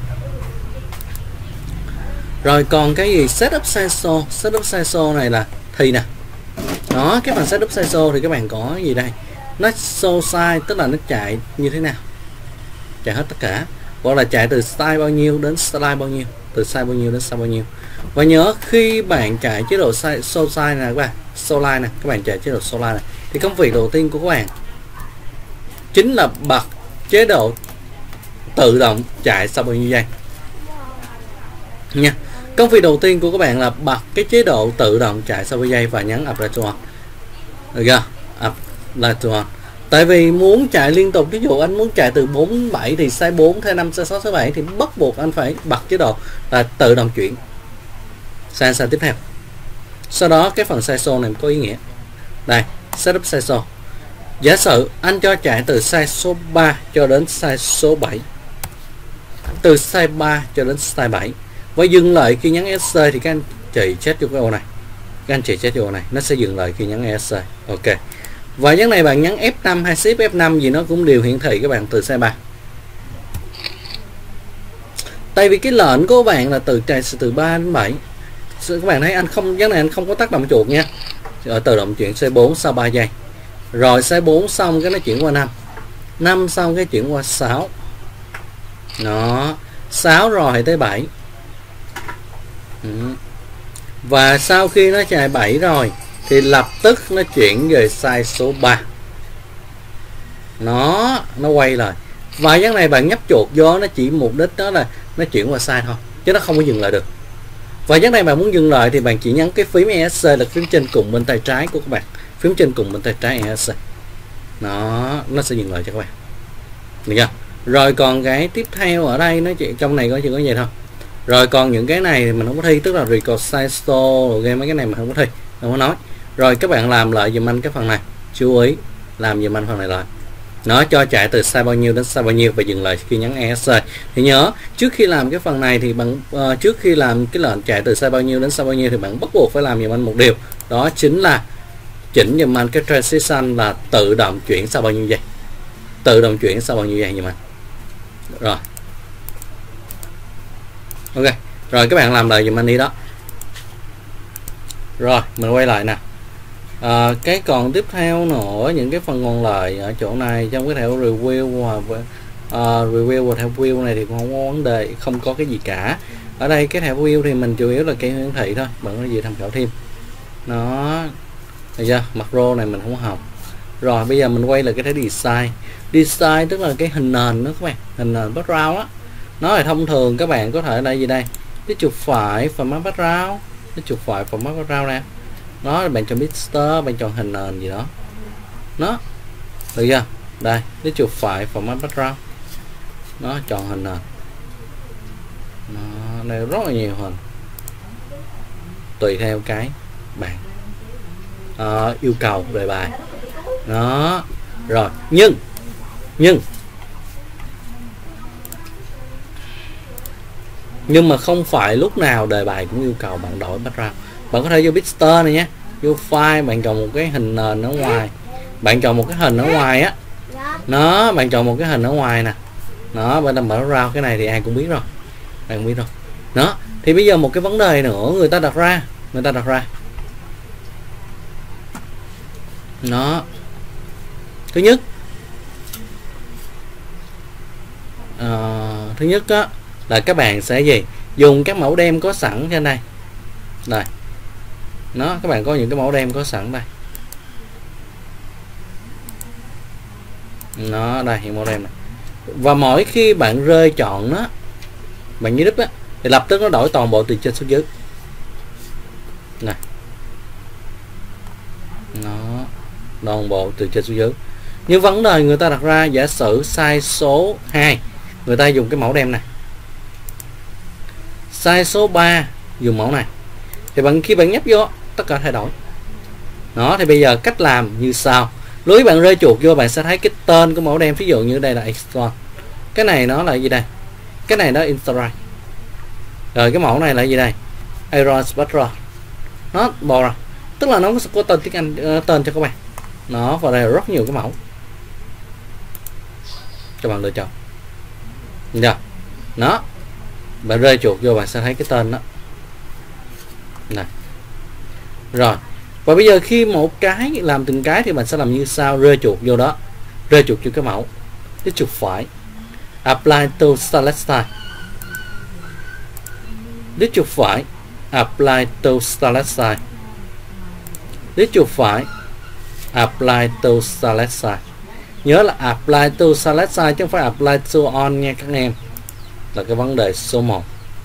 Rồi còn cái gì setup size show này là thì nè, đó. Cái phần setup size show thì các bạn có gì đây, nó show size tức là nó chạy như thế nào, chạy hết tất cả, hoặc là chạy từ style bao nhiêu đến style bao nhiêu, từ size bao nhiêu đến size bao nhiêu. Và nhớ khi bạn chạy chế độ show size này các bạn, show line này, các bạn chạy chế độ show line này thì công việc đầu tiên của các bạn chính là bật chế độ tự động chạy sau bao nhiêu giây nha. Công việc đầu tiên của các bạn là bật cái chế độ tự động chạy sau bao nhiêu giây và nhấn apply to on. Được chưa? Apply to on. Tại vì muốn chạy liên tục, ví dụ anh muốn chạy từ 47 thì size 4, size 5, size 6, size 7 thì bắt buộc anh phải bật chế độ là tự động chuyển sang size tiếp theo. Sau đó cái phần size show này có ý nghĩa. Đây, setup size show. Giả sử anh cho chạy từ size số 3 cho đến size số 7. Từ size 3 cho đến size 7. Và dừng lại khi nhấn ESC thì các anh chỉ check vô cái ô này. Nó sẽ dừng lại khi nhấn ESC. Ok. Và cái này bạn nhấn F5 hay Shift F5 gì nó cũng đều hiển thị các bạn từ size 3. Tại vì cái lệnh của các bạn là từ chạy từ 3 đến 7. Các bạn thấy cái này anh không có tác động chuột nha. Rồi tự động chuyển C4 sau 3 giây. Rồi C4 xong cái nó chuyển qua 5. 5 xong cái chuyển qua 6. Đó, 6 rồi thì tới 7. Và sau khi nó chạy 7 rồi thì lập tức nó chuyển về size số 3. Nó quay lại. Và cái này bạn nhấp chuột vô, nó chỉ mục đích đó là nó chuyển qua size thôi, chứ nó không có dừng lại được. Và cái này bạn muốn dừng lại thì bạn chỉ nhấn cái phím ESC là phím trên cùng bên tay trái của các bạn. Phím trên cùng bên tay trái ESC. Nó sẽ dừng lại cho các bạn. Được chưa? Rồi còn cái tiếp theo ở đây nó chỉ trong này chỉ có vậy thôi. Rồi còn những cái này thì mình không có thi, tức là record size store game, mấy cái này mình không có thi, không có nói. Rồi các bạn làm lại giùm anh cái phần này, chú ý làm giùm anh phần này lại. Nó cho chạy từ size bao nhiêu đến size bao nhiêu và dừng lại khi nhấn ESC. Thì nhớ trước khi làm cái phần này thì bạn trước khi làm cái lệnh chạy từ size bao nhiêu đến size bao nhiêu thì bạn bắt buộc phải làm giùm anh một điều, đó chính là chỉnh giùm anh cái transition là tự động chuyển sau bao nhiêu giây, giùm anh. Rồi ok, rồi các bạn làm lại giùm anh đi đó. Rồi mình quay lại nè. Cái còn tiếp theo nữa, những cái phần còn lại ở chỗ này trong cái thẻ review review và thẻ view này thì không có vấn đề, không có cái gì cả. Ở đây cái thẻ view thì mình chủ yếu là cái hiển thị thôi, bạn có gì tham khảo thêm. Nó được chưa? Macro này mình không có học. Rồi bây giờ mình quay lại cái thẻ design tức là cái hình nền đó các bạn, hình nền background á. Nó là thông thường các bạn có thể đây gì đây, cái chuột phải format background, cái chuột phải format background nè. Nó bạn chọn pixel, bạn chọn hình nền gì đó. Nó được chưa? Đây, cái chuột phải format background. Nó chọn hình nền. Nó đây rất là nhiều hình. Tùy theo cái bạn yêu cầu đề bài. Đó. Rồi, nhưng mà không phải lúc nào đề bài cũng yêu cầu bạn đổi background. Bạn có thể vô pixel này nhé, vô file bạn chọn một cái hình nền ở ngoài, bạn chọn một cái hình ở ngoài á, Nó bạn chọn một cái hình ở ngoài nè, nó bên đâm mở ra cái này thì ai cũng biết rồi, bạn biết rồi. Đó thì bây giờ một cái vấn đề nữa người ta đặt ra, nó thứ nhất á, là các bạn sẽ gì, dùng các mẫu đem có sẵn trên đây đây, nó các bạn có những cái mẫu đem có sẵn đây, nó đây hiện mẫu đem này. Và mỗi khi bạn rơi chọn nó, bạn nhấn đúp á, thì lập tức nó đổi toàn bộ từ trên xuống dưới này, nó toàn bộ từ trên xuống dưới. Nhưng vấn đề người ta đặt ra, giả sử size số 2 người ta dùng cái mẫu đem này, size số 3 dùng mẫu này, thì khi bạn nhấp vô tất cả thay đổi. Đó thì bây giờ cách làm như sau. Nếu bạn rơi chuột vô bạn sẽ thấy cái tên của mẫu đem, ví dụ như đây là Exxon, cái này nó là gì đây, cái này nó Instagram, rồi cái mẫu này là gì đây, Aeron Spectra, nó bò ra, tức là nó có tên tiếng Anh, tên cho các bạn. Nó vào đây là rất nhiều cái mẫu cho bạn lựa chọn. Được. Nó bạn rơi chuột vô bạn sẽ thấy cái tên đó này. Rồi, và bây giờ khi một cái làm từng cái thì bạn sẽ làm như sau. Rơi chuột vô đó, rơi chuột vô cái mẫu, cái chuột phải apply to select style, đích chuột phải apply to select style, đích chuột phải apply to select style. Nhớ là apply to select style chứ không phải apply to on nha các em, là cái vấn đề số 1.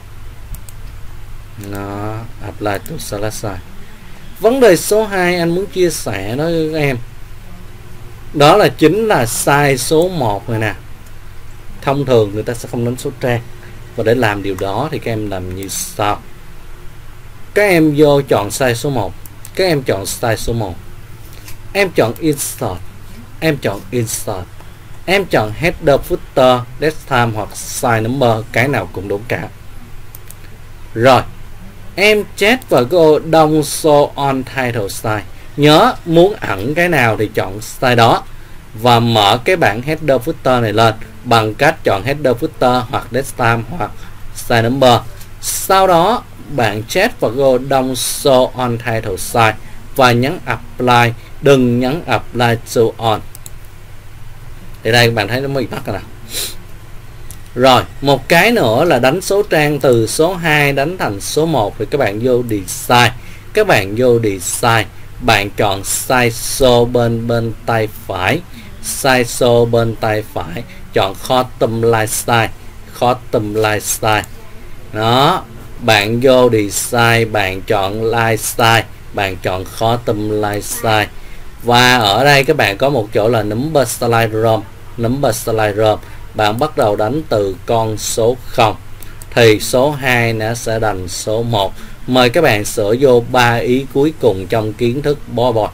Nó apply to select style. Vấn đề số 2 anh muốn chia sẻ đó với các em, đó là chính là size số 1 này nè. Thông thường người ta sẽ không đánh số trang, và để làm điều đó thì các em làm như sau. Các em vô chọn size số 1, các em chọn size số 1, em chọn insert, em chọn insert, em chọn header footer date time hoặc size number, cái nào cũng đúng cả. Rồi em check vào cái ô don't show on title style. Nhớ muốn ẩn cái nào thì chọn style đó, và mở cái bảng header footer này lên bằng cách chọn header footer hoặc date time hoặc style number. Sau đó bạn check vào cái ô don't show on title style và nhấn apply, đừng nhấn apply to on. Thì đây các bạn thấy nó mới tắt rồi nè. Rồi một cái nữa là đánh số trang từ số 2 đánh thành số 1 thì các bạn vô design, các bạn vô design, bạn chọn size số bên tay phải, size số bên tay phải, chọn custom lifestyle, custom lifestyle. Đó, bạn vô design, bạn chọn lifestyle, bạn chọn custom lifestyle. Và ở đây các bạn có một chỗ là number slide ROM, number slide ROM. Bạn bắt đầu đánh từ con số 0 thì số 2 nó sẽ thành số 1. Mời các bạn sửa vô 3 ý cuối cùng trong kiến thức bó boy.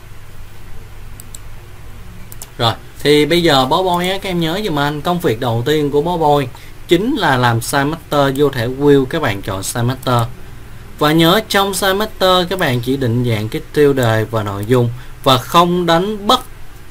Rồi thì bây giờ bó boy á, các em nhớ giùm anh, công việc đầu tiên của bó boy chính là làm size master. Vô thẻ wheel các bạn chọn size master, và nhớ trong size master các bạn chỉ định dạng cái tiêu đề và nội dung, và không đánh bất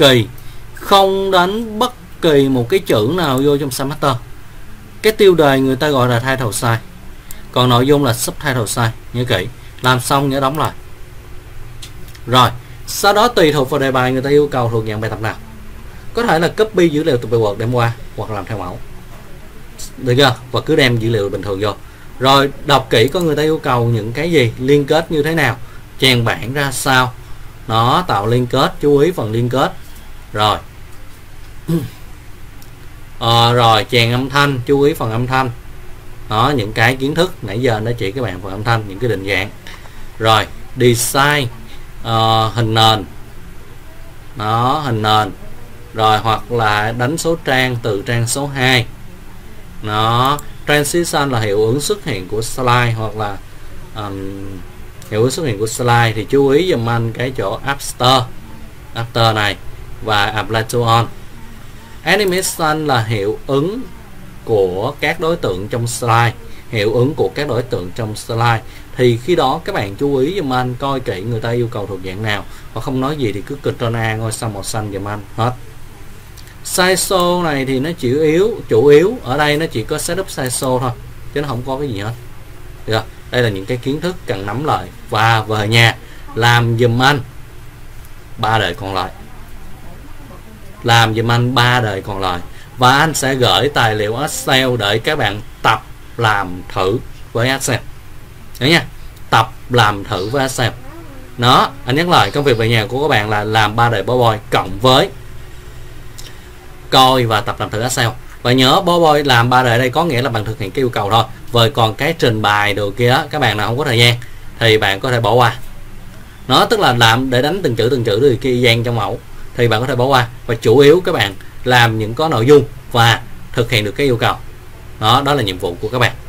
kỳ một cái chữ nào vô trong size master. Cái tiêu đề người ta gọi là title size, còn nội dung là subtitle size. Nhớ kỹ, làm xong nhớ đóng lại. Rồi sau đó tùy thuộc vào đề bài người ta yêu cầu thuộc dạng bài tập nào, có thể là copy dữ liệu từ bài Word đem qua hoặc làm theo mẫu, được chưa, và cứ đem dữ liệu bình thường vô. Rồi đọc kỹ có người ta yêu cầu những cái gì, liên kết như thế nào, chèn bảng ra sao, nó tạo liên kết, chú ý phần liên kết. Rồi rồi chèn âm thanh, chú ý phần âm thanh. Đó, những cái kiến thức nãy giờ nó chỉ các bạn phần âm thanh, những cái định dạng. Rồi design, hình nền, đó, hình nền. Rồi hoặc là đánh số trang từ trang số 2. Nó transition là hiệu ứng xuất hiện của slide, hoặc là hiệu ứng xuất hiện của slide thì chú ý dùm anh cái chỗ after này và apply to on. Animation là hiệu ứng của các đối tượng trong slide, hiệu ứng của các đối tượng trong slide. Thì khi đó các bạn chú ý dùm anh, coi kỹ người ta yêu cầu thuộc dạng nào, hoặc không nói gì thì cứ Ctrl A ngôi sao màu xanh dùm anh hết. Size show này thì nó chủ yếu ở đây nó chỉ có setup size show thôi, chứ nó không có cái gì hết. Được không? Đây là những cái kiến thức cần nắm lại và về nhà làm giùm anh 3 đời còn lại. Làm giùm anh 3 đời còn lại. Và anh sẽ gửi tài liệu Excel để các bạn tập làm thử với Excel. Đấy nha. Tập làm thử với Excel. Đó, anh nhắc lại công việc về nhà của các bạn là làm 3 đời PowerPoint cộng với coi và tập làm thử Excel. Và nhớ PowerPoint làm 3 đời ở đây có nghĩa là bạn thực hiện cái yêu cầu thôi. Rồi còn cái trình bày đồ kia các bạn nào không có thời gian thì bạn có thể bỏ qua. Nó tức là làm để đánh từng chữ từ kia gian trong mẫu thì bạn có thể bỏ qua, và chủ yếu các bạn làm những có nội dung và thực hiện được cái yêu cầu. Đó là nhiệm vụ của các bạn.